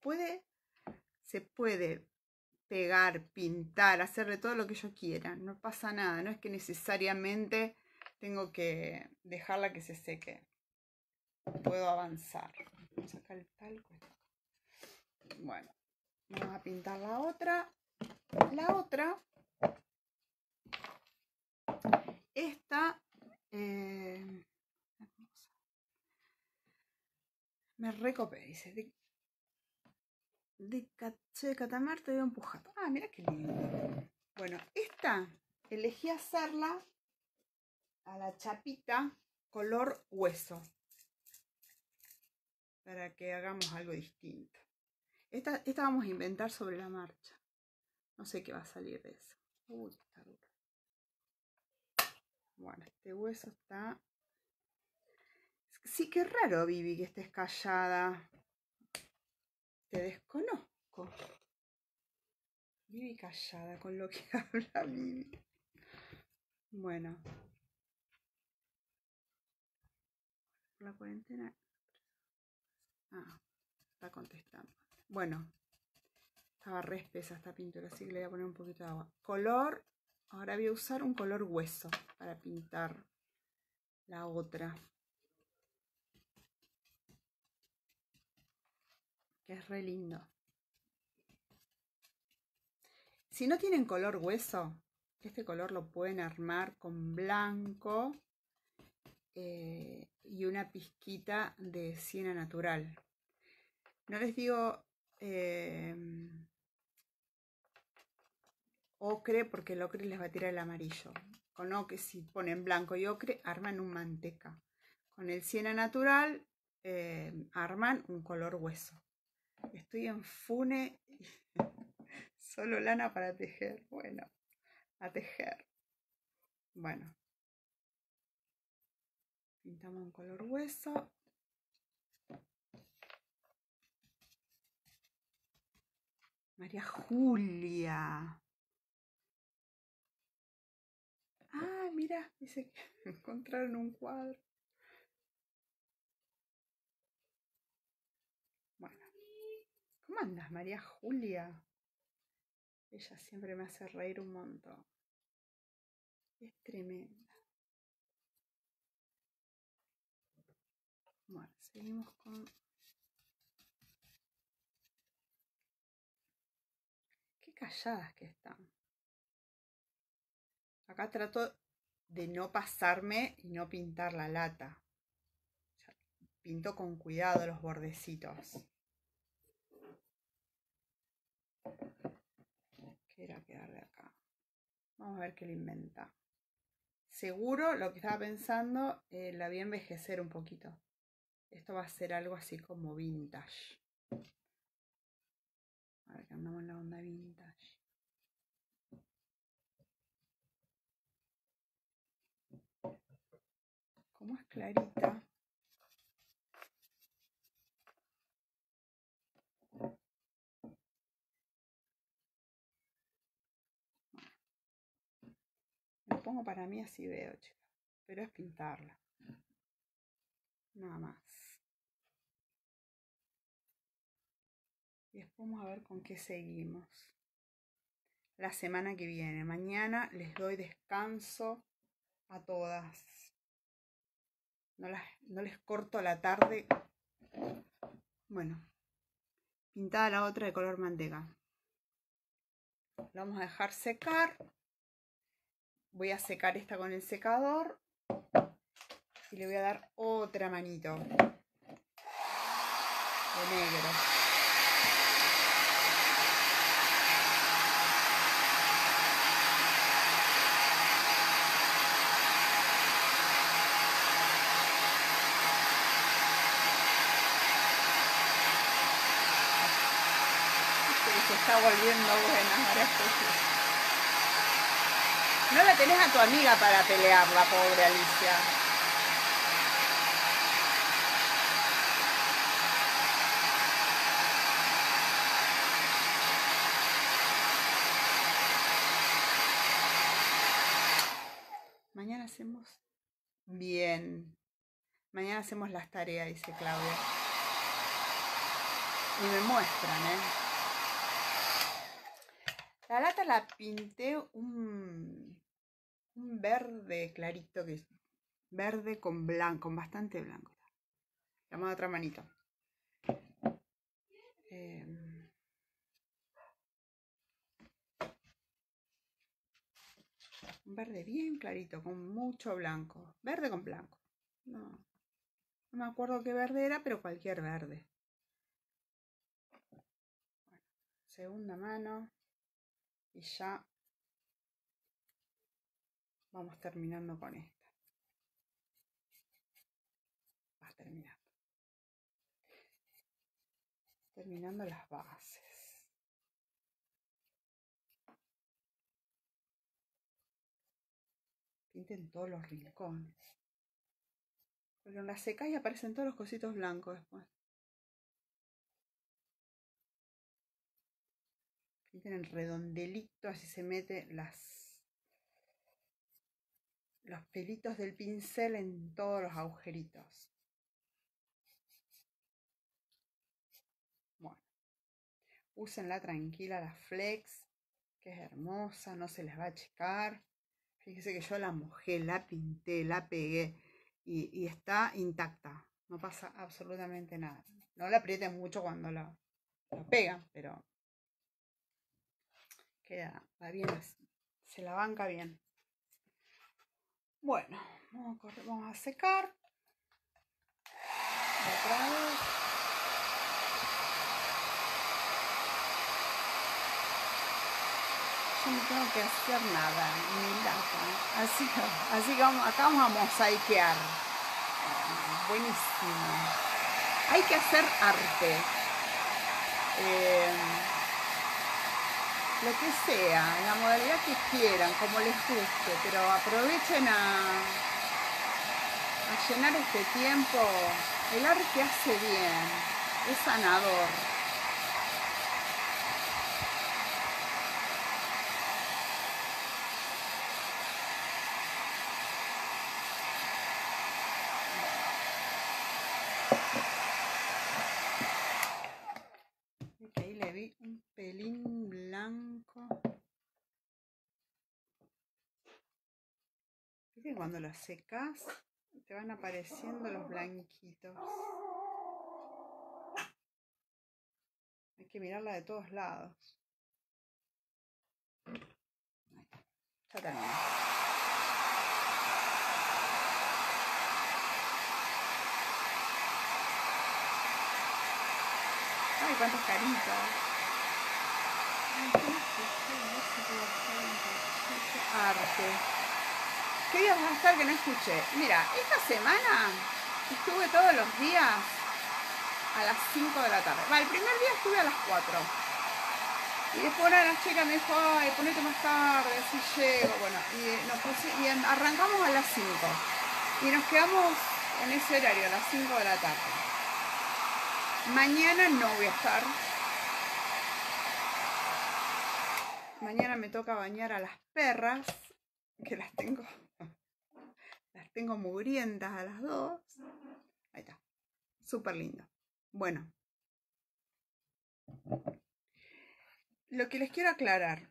puede pegar, pintar, hacerle todo lo que yo quiera. No pasa nada, no es que necesariamente tengo que dejarla que se seque. Puedo avanzar. Vamos a sacar el talco. Bueno, vamos a pintar la otra. La otra, esta, me recopé, dice, de Catamar te voy a empujar. Ah, mira qué lindo. Bueno, esta elegí hacerla a la chapita color hueso, para que hagamos algo distinto. Esta vamos a inventar sobre la marcha. No sé qué va a salir de eso. Uy, está duro. Bueno, este hueso está... Sí, qué raro, Vivi, que estés callada. Te desconozco. Vivi callada con lo que habla Vivi. Bueno. Por la cuarentena. Ah, está contestando. Bueno. Estaba re espesa esta pintura, así que le voy a poner un poquito de agua. Color. Ahora voy a usar un color hueso para pintar la otra. Que es re lindo. Si no tienen color hueso, este color lo pueden armar con blanco y una pizquita de siena natural. No les digo ocre porque el ocre les va a tirar el amarillo. Con ocre, si ponen blanco y ocre, arman un manteca. Con el siena natural arman un color hueso. Estoy en Fune. Solo lana para tejer. Bueno, a tejer. Bueno. Pintamos un color hueso. María Julia. Ah, mira, dice que encontraron un cuadro. Bueno. ¿Cómo andas, María Julia? Ella siempre me hace reír un montón. Es tremenda. Bueno, seguimos con... calladas que están. Acá trato de no pasarme y no pintar la lata. O sea, pinto con cuidado los bordecitos. ¿Qué era quedar de acá? Vamos a ver qué le inventa. Seguro lo que estaba pensando, la voy a envejecer un poquito. Esto va a ser algo así como vintage. A ver que andamos en la onda vintage. Como es clarita. Lo pongo para mí así veo, chicos. Pero es pintarla. Nada más. Y después vamos a ver con qué seguimos. La semana que viene. Mañana les doy descanso a todas. No les corto la tarde. Bueno. Pintada la otra de color manteca. La vamos a dejar secar. Voy a secar esta con el secador. Y le voy a dar otra manito. De negro. Se está volviendo buena, María José. No la tenés a tu amiga para pelearla, pobre Alicia. Mañana hacemos bien. Mañana hacemos las tareas, dice Claudia. Y me muestran, La lata la pinté un verde clarito, que es verde con blanco, con bastante blanco. Vamos a otra manito. Un verde bien clarito, con mucho blanco. Verde con blanco. No me acuerdo qué verde era, pero cualquier verde. Bueno, segunda mano. Y ya vamos terminando con esta. Vas terminando. Terminando las bases. Pinten todos los rincones. Porque en la seca y aparecen todos los cositos blancos después. Pinten el redondelito, así se mete los pelitos del pincel en todos los agujeritos. Bueno, úsenla tranquila, la flex, que es hermosa, no se les va a achicar. Fíjense que yo la mojé, la pinté, la pegué y está intacta. No pasa absolutamente nada. No la aprieten mucho cuando la pegan, pero va bien así. Se la banca bien. Bueno, vamos a secar. Otra vez. Yo no tengo que hacer nada, ni lata. Así que acá vamos a mosaiquear. Buenísimo. Hay que hacer arte. Lo que sea, en la modalidad que quieran, como les guste, pero aprovechen a llenar este tiempo. El arte hace bien, es sanador. Ahí le vi un pelín blanco. ¿Viste? Cuando lo secas te van apareciendo los blanquitos. Hay que mirarla de todos lados. Ya terminé. Ay, cuántas caritas. Ay, ¿qué más escuché? A ver si puedo hacer un poquito. Arte. ¿Qué días va a estar que no escuché? Mira, esta semana estuve todos los días a las 5 de la tarde. El primer día estuve a las 4. Y después una de las chicas me dijo, ay, ponete más tarde, así llego. Bueno, y arrancamos a las 5. Y nos quedamos en ese horario, a las 5 de la tarde. Mañana no voy a estar. Mañana me toca bañar a las perras, que las tengo mugrientas a las 2. Ahí está. Súper lindo. Bueno. Lo que les quiero aclarar.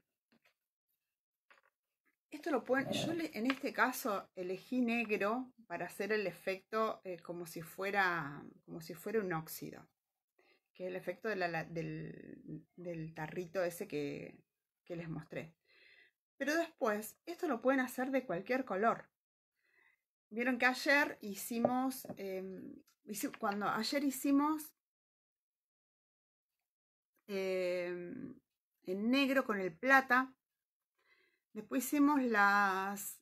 Esto lo pueden. Yo en este caso elegí negro para hacer el efecto como si fuera un óxido. Que es el efecto del tarrito ese que les mostré. Pero después, esto lo pueden hacer de cualquier color. Vieron que ayer hicimos, ayer hicimos en negro con el plata. Después hicimos las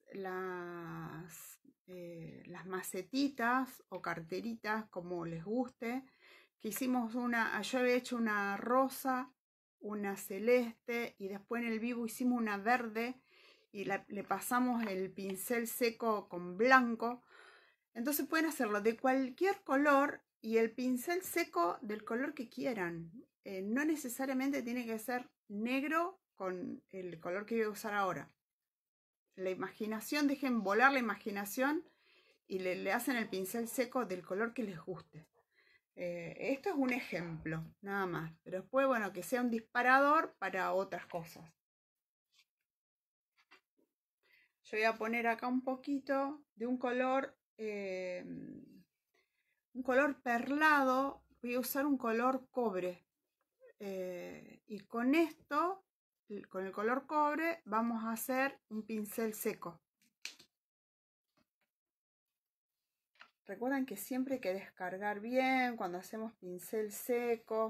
macetitas o carteritas, como les guste. Que hicimos yo había hecho una rosa, una celeste y después en el vivo hicimos una verde y le pasamos el pincel seco con blanco. Entonces pueden hacerlo de cualquier color y el pincel seco del color que quieran. No necesariamente tiene que ser negro con el color que voy a usar ahora. La imaginación, dejen volar la imaginación y le hacen el pincel seco del color que les guste. Esto es un ejemplo, nada más. Pero después, bueno, que sea un disparador para otras cosas. Yo voy a poner acá un poquito de un color perlado. Voy a usar un color cobre. Y con esto, con el color cobre, vamos a hacer un pincel seco. Recuerden que siempre hay que descargar bien cuando hacemos pincel seco.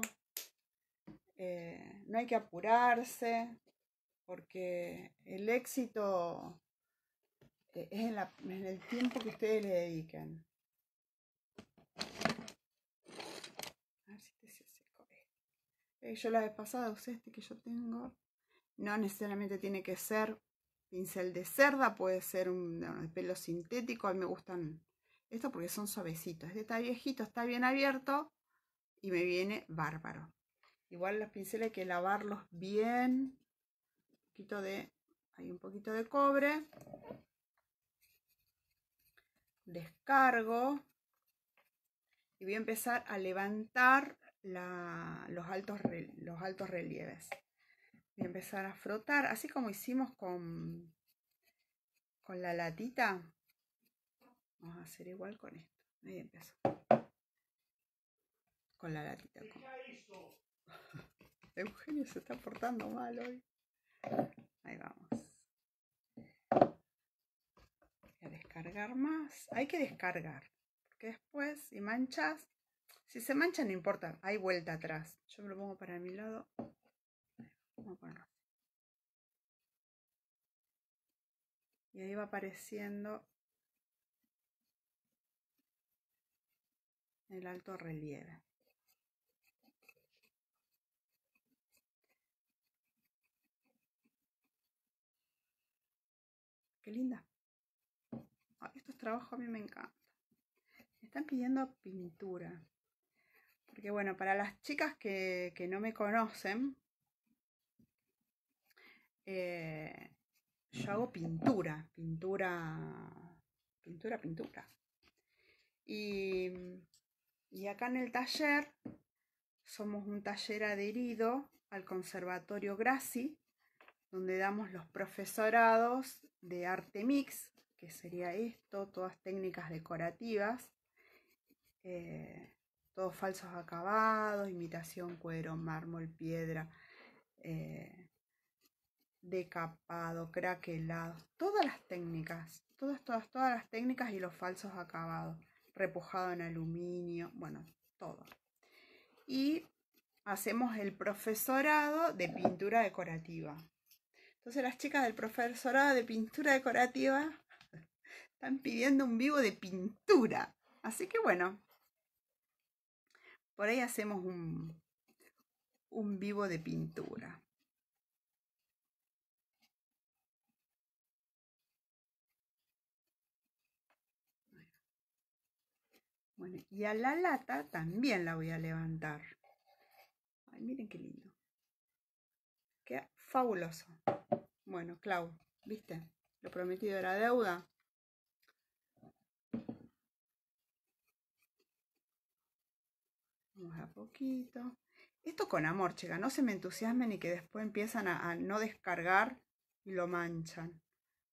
No hay que apurarse porque el éxito es en el tiempo que ustedes le dediquen. A ver si este se secó. Yo la vez pasada usé este que yo tengo. No necesariamente tiene que ser pincel de cerda, puede ser de pelo sintético. A mí me gustan estos porque son suavecitos. Este está viejito, está bien abierto y me viene bárbaro. Igual los pinceles hay que lavarlos bien. Hay un poquito de cobre. Descargo. Y voy a empezar a levantar los altos relieves. Voy a empezar a frotar, así como hicimos con la latita. Vamos a hacer igual con esto. Ahí empiezo. Con la latita. Eugenio se está portando mal hoy. Ahí vamos. Voy a descargar más. Hay que descargar. Porque después, si manchas, si se mancha no importa. Hay vuelta atrás. Yo me lo pongo para mi lado. Vamos a ponerlo. Y ahí va apareciendo el alto relieve. Qué linda. Estos trabajos a mí me encantan. Me están pidiendo pintura. Porque bueno, para las chicas que no me conocen, yo hago pintura. Y acá en el taller somos un taller adherido al Conservatorio Grassi, donde damos los profesorados de arte mix, que sería esto, todas técnicas decorativas, todos falsos acabados, imitación, cuero, mármol, piedra, decapado, craquelado, todas las técnicas, todas las técnicas y los falsos acabados, repujado en aluminio, bueno, todo. Y hacemos el profesorado de pintura decorativa. Entonces las chicas del profesorado de pintura decorativa están pidiendo un vivo de pintura. Así que bueno, por ahí hacemos un vivo de pintura. Bueno, y a la lata también la voy a levantar. Ay, miren qué lindo. Queda fabuloso. Bueno, Clau, ¿viste? Lo prometido era deuda. Vamos a poquito. Esto con amor, chica. No se me entusiasmen y que después empiezan a no descargar y lo manchan.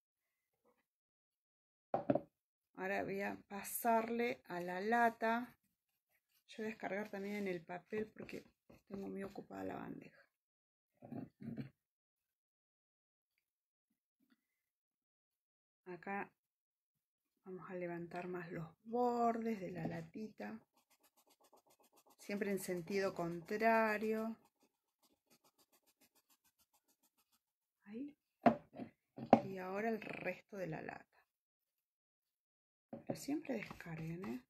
Ahora voy a pasarle a la lata. Yo voy a descargar también en el papel porque tengo muy ocupada la bandeja. Acá vamos a levantar más los bordes de la latita. Siempre en sentido contrario. Ahí. Y ahora el resto de la lata. Pero siempre descarguen, ¿eh?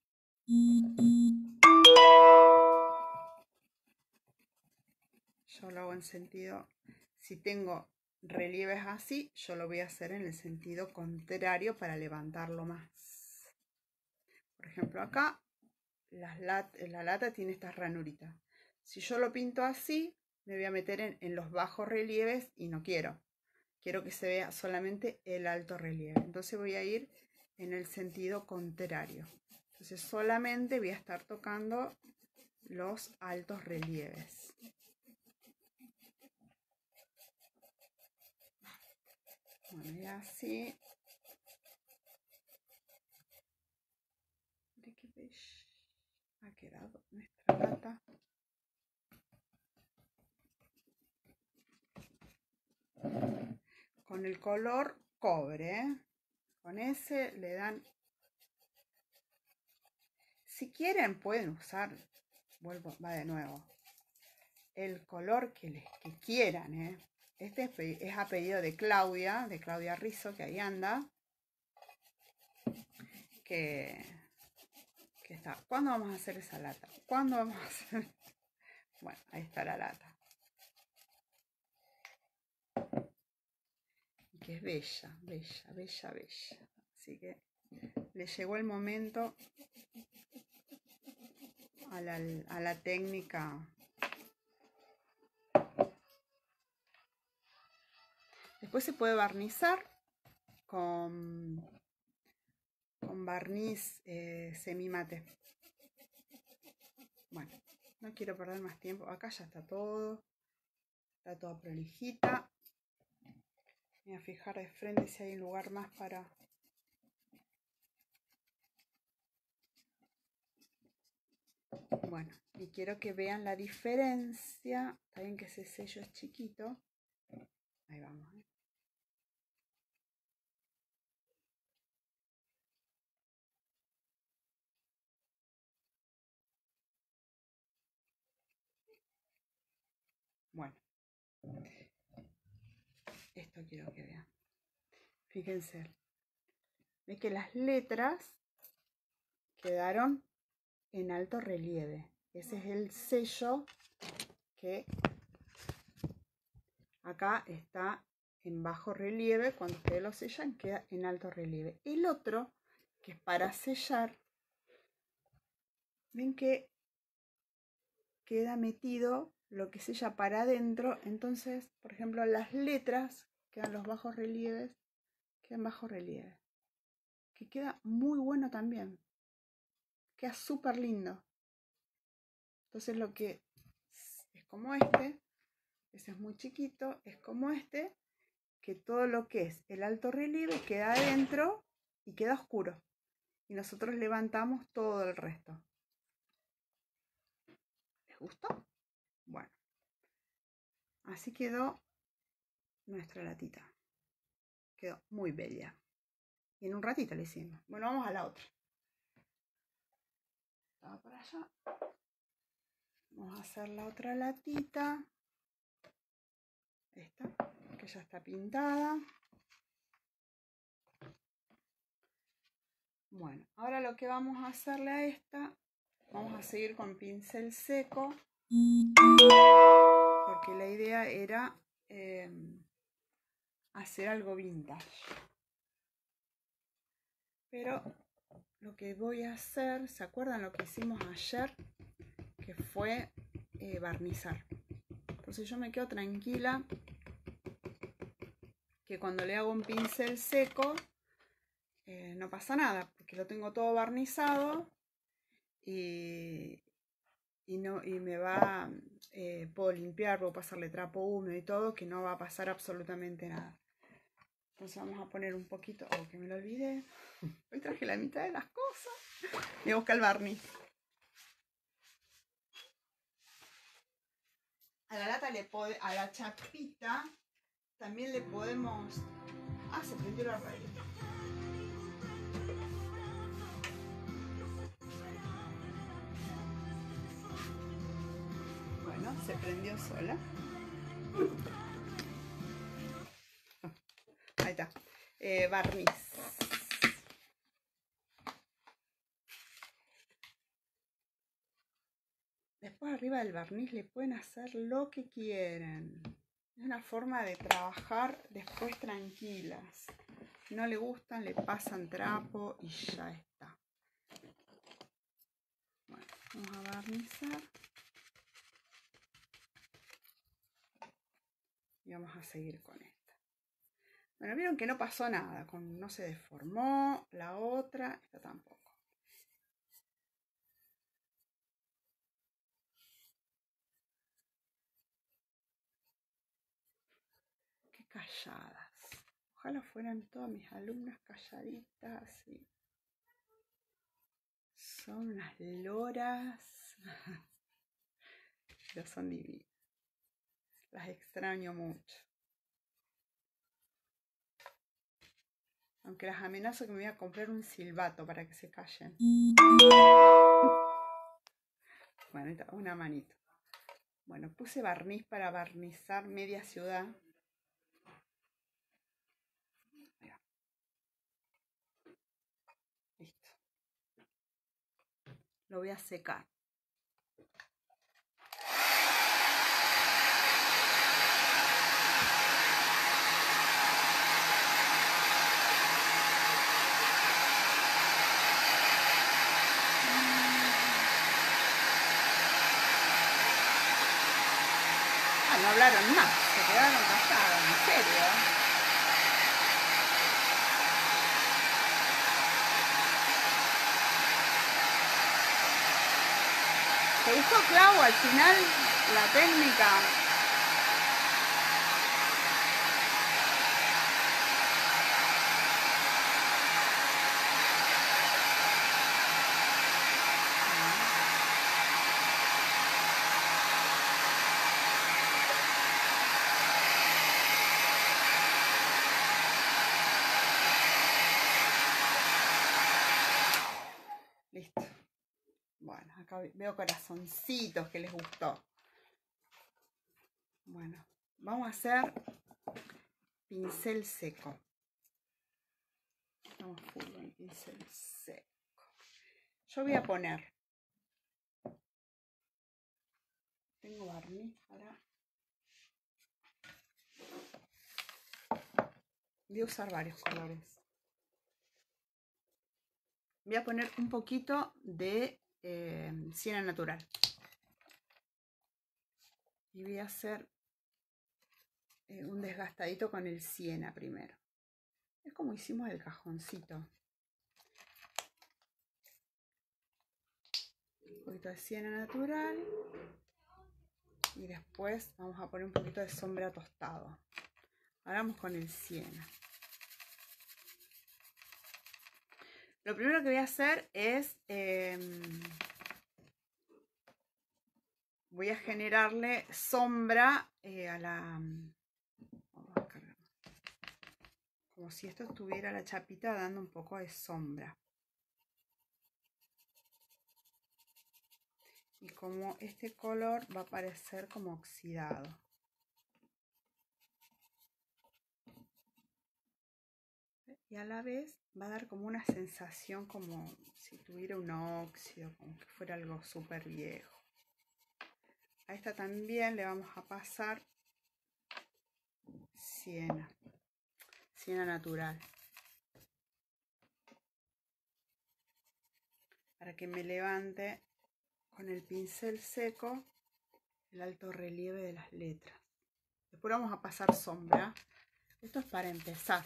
Yo lo hago en sentido, si tengo relieves así, yo lo voy a hacer en el sentido contrario para levantarlo más. Por ejemplo, acá la lata tiene estas ranuritas. Si yo lo pinto así, me voy a meter en los bajos relieves y no quiero. Quiero que se vea solamente el alto relieve. Entonces voy a ir en el sentido contrario. Entonces solamente voy a estar tocando los altos relieves. Bueno, y así. Mira qué bella ha quedado nuestra lata. Con el color cobre, ¿eh? Con ese le dan. Si quieren pueden usar, va de nuevo, el color que quieran, ¿eh? Este es a pedido de Claudia Rizzo, que ahí anda. Que está. ¿Cuándo vamos a hacer esa lata? ¿Cuándo vamos a hacer? Bueno, ahí está la lata. Y que es bella, bella, bella, bella. Así que le llegó el momento a la técnica. Después se puede barnizar con barniz semimate. Bueno, no quiero perder más tiempo. Acá ya está todo. Está toda prolijita. Voy a fijar de frente si hay un lugar más para... Bueno, y quiero que vean la diferencia. Está bien que ese sello es chiquito. Ahí vamos. Bueno. Esto quiero que vean. Fíjense. Ven que las letras quedaron en alto relieve. Ese es el sello que acá está en bajo relieve. Cuando ustedes lo sellan queda en alto relieve. El otro, que es para sellar, ven que queda metido lo que sella para adentro. Entonces, por ejemplo, las letras quedan los bajos relieves, quedan bajo relieve, que queda muy bueno también, queda súper lindo. Entonces lo que es como este, ese es muy chiquito, es como este, que todo lo que es el alto relieve queda adentro y queda oscuro. Y nosotros levantamos todo el resto. ¿Les gustó? Bueno, así quedó nuestra latita. Quedó muy bella. Y en un ratito le hicimos. Bueno, vamos a la otra. Estaba por allá. Vamos a hacer la otra latita. Esta, que ya está pintada. Bueno, ahora lo que vamos a hacerle a esta, vamos a seguir con pincel seco. Porque la idea era hacer algo vintage. Pero lo que voy a hacer, ¿se acuerdan lo que hicimos ayer? Que fue barnizar. Entonces yo me quedo tranquila que cuando le hago un pincel seco no pasa nada, porque lo tengo todo barnizado y me va, puedo limpiar, puedo pasarle trapo húmedo y todo, que no va a pasar absolutamente nada. Entonces vamos a poner un poquito, oh, que me lo olvidé. Hoy traje la mitad de las cosas. Voy a buscar el barniz. A la lata a la chapita también le podemos... Ah, se prendió la radio. Bueno, se prendió sola. Ahí está. Barniz. Después arriba del barniz le pueden hacer lo que quieran. Es una forma de trabajar después tranquilas. Si no le gustan, le pasan trapo y ya está. Bueno, vamos a barnizar. Y vamos a seguir con esta. Bueno, vieron que no pasó nada. No se deformó. La otra, esta tampoco. Qué calladas. Ojalá fueran todas mis alumnas calladitas así. Son unas loras. Pero son divinas. Las extraño mucho. Aunque las amenazo que me voy a comprar un silbato para que se callen. Bueno, esta, una manito. Bueno, puse barniz para barnizar media ciudad. Mira. Listo. Lo voy a secar. No hablaron más, se quedaron callados, en serio. ¿Te gustó, Clau, al final la técnica? Listo. Bueno, acá veo corazoncitos que les gustó. Bueno, vamos a hacer pincel seco. Vamos full con pincel seco. Yo voy a poner. Tengo barniz para... Voy a usar varios colores. Voy a poner un poquito de siena natural. Y voy a hacer un desgastadito con el siena primero. Es como hicimos el cajoncito. Un poquito de siena natural. Y después vamos a poner un poquito de sombra tostado. Ahora vamos con el siena. Lo primero que voy a hacer es... voy a generarle sombra a la... Vamos a cargar. como si esto estuviera la chapita dando un poco de sombra. Y como este color va a parecer como oxidado. Y a la vez va a dar como una sensación como si tuviera un óxido, como que fuera algo súper viejo. A esta también le vamos a pasar siena natural. Para que me levante con el pincel seco el alto relieve de las letras. Después vamos a pasar sombra. Esto es para empezar.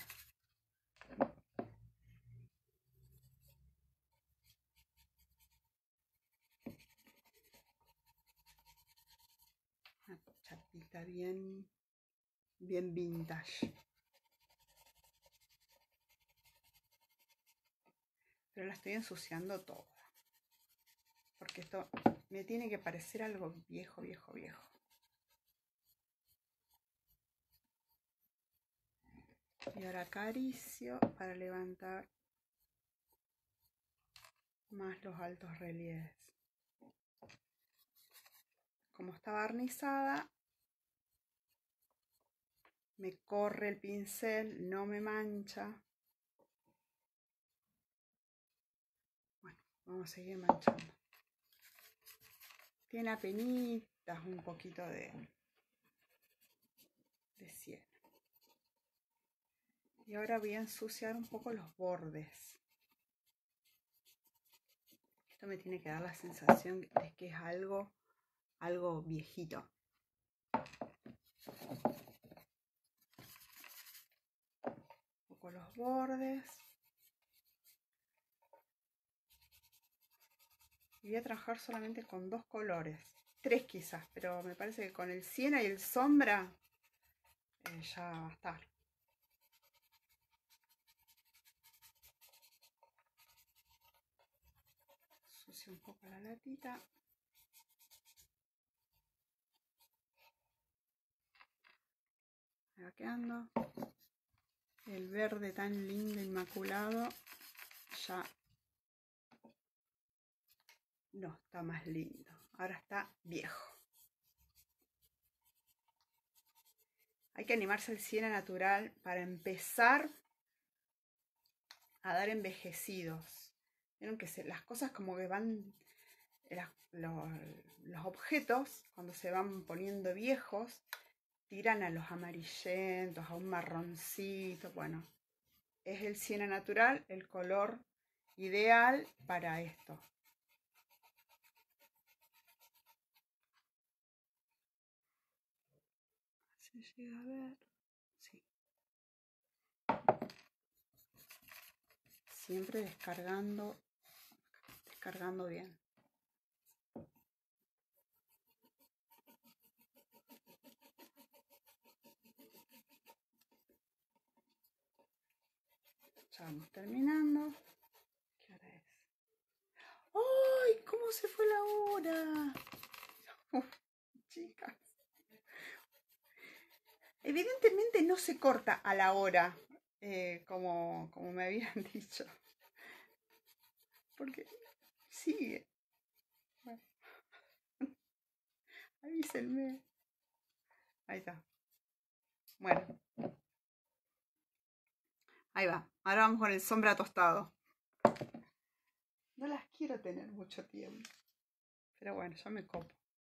Una chapita bien vintage. Pero la estoy ensuciando toda. Porque esto me tiene que parecer algo viejo. Y ahora acaricio para levantar más los altos relieves. Como está barnizada, me corre el pincel, no me mancha. Bueno, vamos a seguir manchando. Tiene apenitas un poquito de siena. Y ahora voy a ensuciar un poco los bordes. Esto me tiene que dar la sensación de que es algo viejito. Un poco los bordes. Y voy a trabajar solamente con 2 colores. 3 quizás, pero me parece que con el siena y el sombra ya va a estar. Ensucio un poco la latita. Me va quedando. El verde tan lindo, inmaculado, ya no está más lindo. Ahora está viejo. Hay que animarse al siena natural para empezar a dar envejecidos. Vieron que las cosas como que van, los objetos cuando se van poniendo viejos, tiran a los amarillentos, a un marroncito. Bueno, es el siena natural el color ideal para esto. ¿Se llega a ver? Sí. Siempre descargando bien. Ya vamos terminando. ¿Qué hora es? ¡Ay! ¿Cómo se fue la hora? Uf, chicas. Evidentemente no se corta a la hora, como me habían dicho. Porque sigue. Bueno. Avísenme. Ahí está. Bueno. Ahí va. Ahora vamos con el sombra tostado. No las quiero tener mucho tiempo. Pero bueno, yo me copo.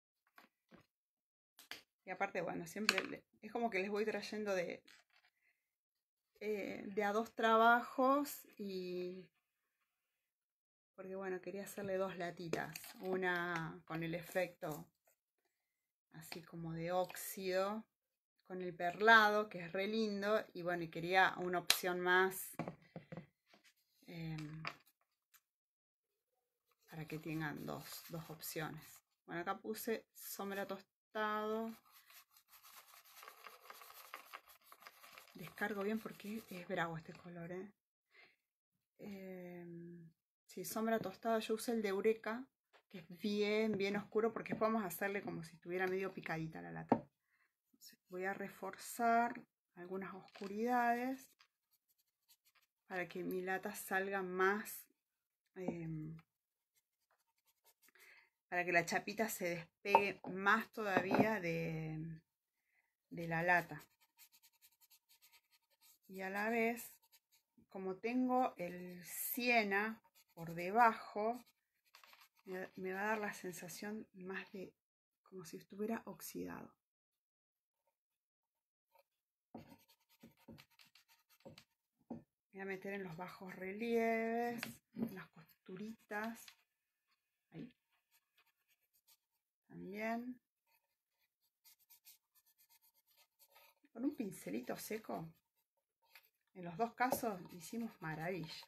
Y aparte, bueno, siempre es como que les voy trayendo de a 2 trabajos y... Porque bueno, quería hacerle 2 latitas. Una con el efecto así como de óxido, con el perlado, que es re lindo. Y bueno, y quería una opción más para que tengan dos opciones. Bueno, acá puse sombra tostado. Descargo bien porque es bravo este color, sí, sombra tostada. Yo usé el de Eureka, que es bien oscuro, porque después vamos a hacerle como si estuviera medio picadita la lata. Entonces, voy a reforzar algunas oscuridades. para que mi lata salga más, para que la chapita se despegue más todavía de la lata. Y a la vez, como tengo el siena por debajo, me va a dar la sensación más de como si estuviera oxidado. Voy a meter en los bajos relieves, en las costuritas. Ahí. También. Con un pincelito seco. En los dos casos hicimos maravillas.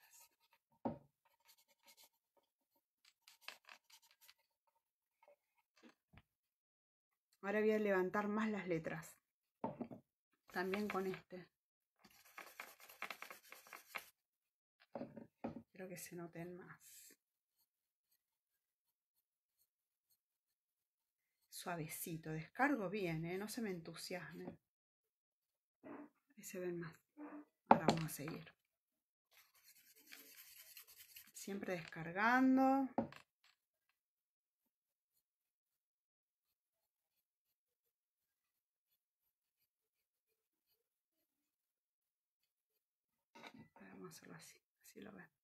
Ahora voy a levantar más las letras. También con este. Quiero que se noten más. Suavecito. Descargo bien, no se me entusiasmen. Ahí se ven más. Ahora vamos a seguir. Siempre descargando. Ahora vamos a hacerlo así. Así lo ven.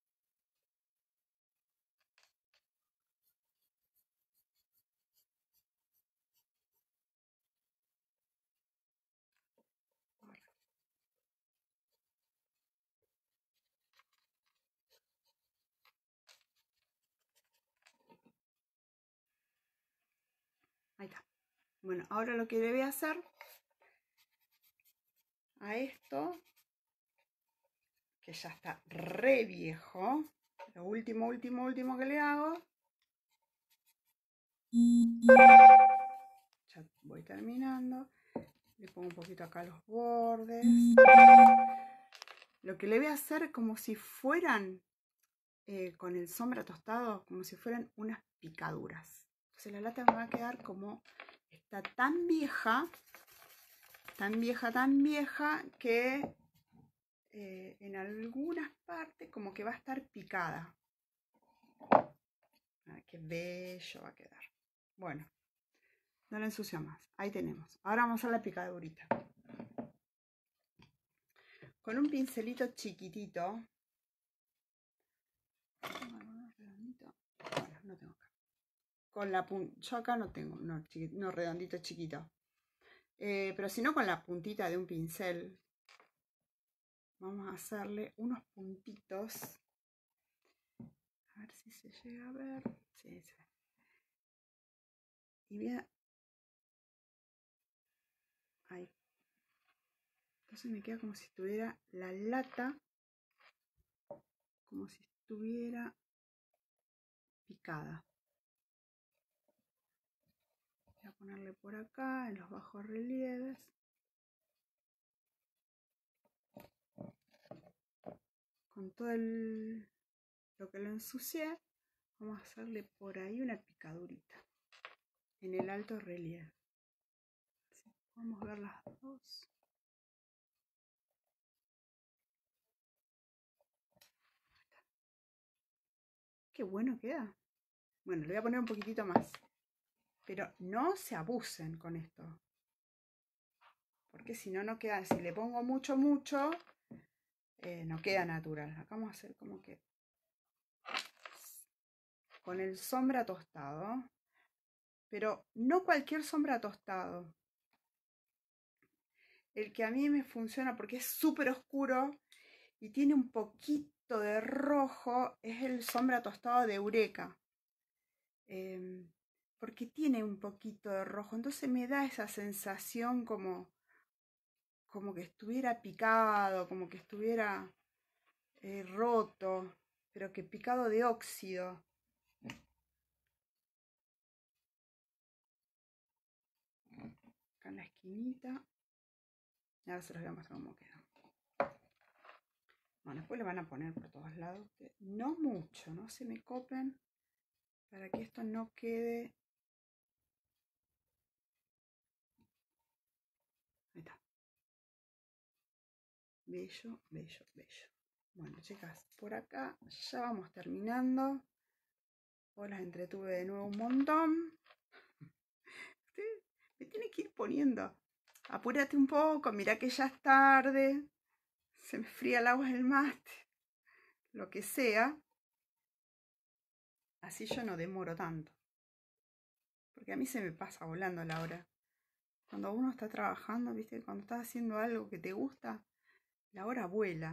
Ahí está. Bueno, ahora lo que le voy a hacer a esto, que ya está re viejo, lo último que le hago, ya voy terminando, le pongo un poquito acá los bordes. Lo que le voy a hacer como si fueran, con el sombra tostado, como si fueran unas picaduras. Entonces la lata me va a quedar como, está tan vieja que en algunas partes como que va a estar picada. Ay, qué bello va a quedar. Bueno, no la ensucio más. Ahí tenemos. Ahora vamos a hacer la picadurita. Con un pincelito chiquitito. Bueno, no tengo acá. Con la yo acá no tengo, no redondito chiquito. Pero si no, con la puntita de un pincel. Vamos a hacerle unos puntitos. A ver si se llega a ver. Sí, se ve. Y voy a... Ahí. Entonces me queda como si tuviera la lata, como si estuviera picada. Voy a ponerle por acá, en los bajos relieves. Con todo lo que lo ensucié, vamos a hacerle por ahí una picadurita. En el alto relieve. Así podemos ver las dos. Qué bueno queda. Bueno, le voy a poner un poquitito más. Pero no se abusen con esto. Porque si no, no queda. Si le pongo mucho, no queda natural. Acá vamos a hacer como que con el sombra tostado. Pero no cualquier sombra tostado. El que a mí me funciona porque es súper oscuro y tiene un poquito de rojo es el sombra tostado de Eureka. Porque tiene un poquito de rojo. Entonces me da esa sensación como que estuviera picado, como que estuviera roto, pero que picado de óxido. Acá en la esquinita. Y ahora se los voy a mostrar cómo queda. Bueno, después le van a poner por todos lados. No mucho, no se me copen, para que esto no quede. Ahí está. Bello, bello, bello. Bueno, chicas, por acá ya vamos terminando. Hoy las entretuve de nuevo un montón. Usted me tiene que ir poniendo. Apúrate un poco, mira que ya es tarde. Se me fría el agua del mate. Lo que sea. Así yo no demoro tanto. Porque a mí se me pasa volando la hora. Cuando uno está trabajando, ¿viste? Cuando estás haciendo algo que te gusta, la hora vuela.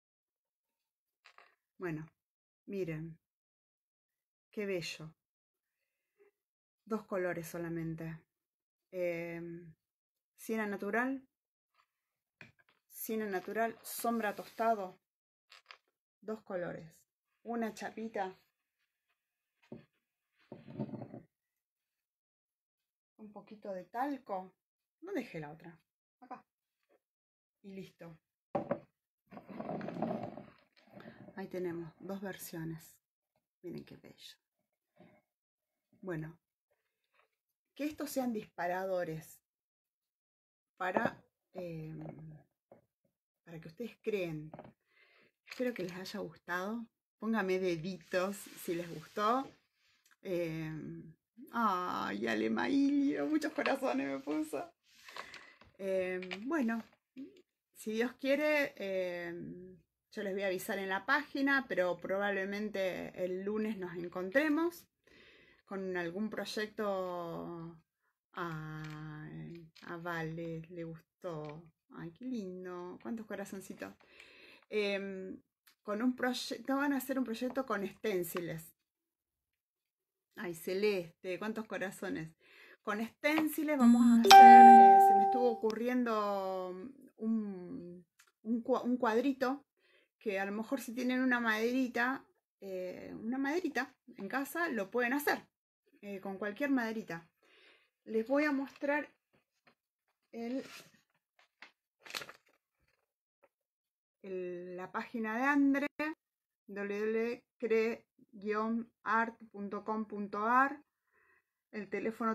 Bueno, miren. Qué bello. 2 colores solamente. Siena natural. Siena natural, sombra tostado. 2 colores. Una chapita. Un poquito de talco. No dejé la otra. Acá. Y listo. Ahí tenemos 2 versiones. Miren qué bello. Bueno. Que estos sean disparadores. Para que ustedes creen. Espero que les haya gustado. Póngame deditos si les gustó. Ay, Alemailio, muchos corazones me puso. Bueno, si Dios quiere, yo les voy a avisar en la página, pero probablemente el lunes nos encontremos con algún proyecto. A Vale le gustó. Ay, qué lindo. ¿Cuántos corazoncitos? Con un proyecto, van a hacer un proyecto con stenciles. Ay, celeste, cuántos corazones. Con stenciles vamos a hacer, se me estuvo ocurriendo un cuadrito que a lo mejor si tienen una maderita en casa, lo pueden hacer con cualquier maderita. Les voy a mostrar la página de Andre, www.cre-art.com.ar, el teléfono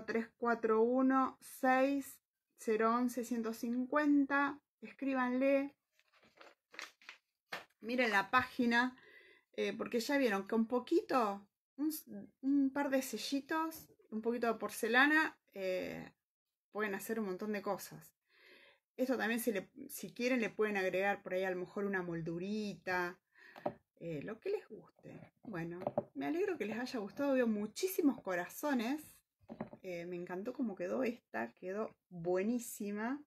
341-6-011-150, escríbanle, miren la página, porque ya vieron que un poquito, un par de sellitos, un poquito de porcelana, pueden hacer un montón de cosas. Esto también si quieren le pueden agregar por ahí a lo mejor una moldurita, lo que les guste. Bueno, me alegro que les haya gustado, veo muchísimos corazones. Me encantó cómo quedó esta, quedó buenísima.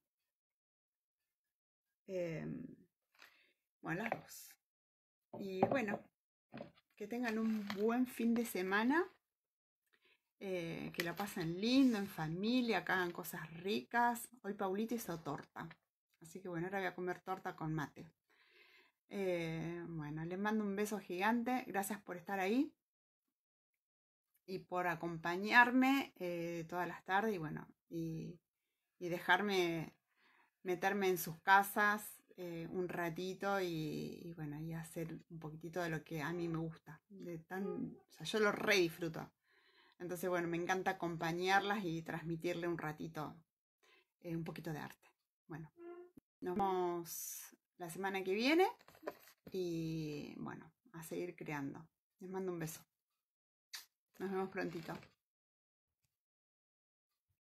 Bueno, las dos. Y bueno, que tengan un buen fin de semana. Que la pasen lindo, en familia, que hagan cosas ricas. Hoy Paulita hizo torta. Así que bueno, ahora voy a comer torta con mate. Bueno, les mando un beso gigante. Gracias por estar ahí. Y por acompañarme todas las tardes. Y bueno, y dejarme meterme en sus casas un ratito. Y bueno, y hacer un poquitito de lo que a mí me gusta. O sea, yo lo re disfruto. Entonces, bueno, me encanta acompañarlas y transmitirle un ratito, un poquito de arte. Bueno, nos vemos la semana que viene y bueno, a seguir creando. Les mando un beso. Nos vemos prontito.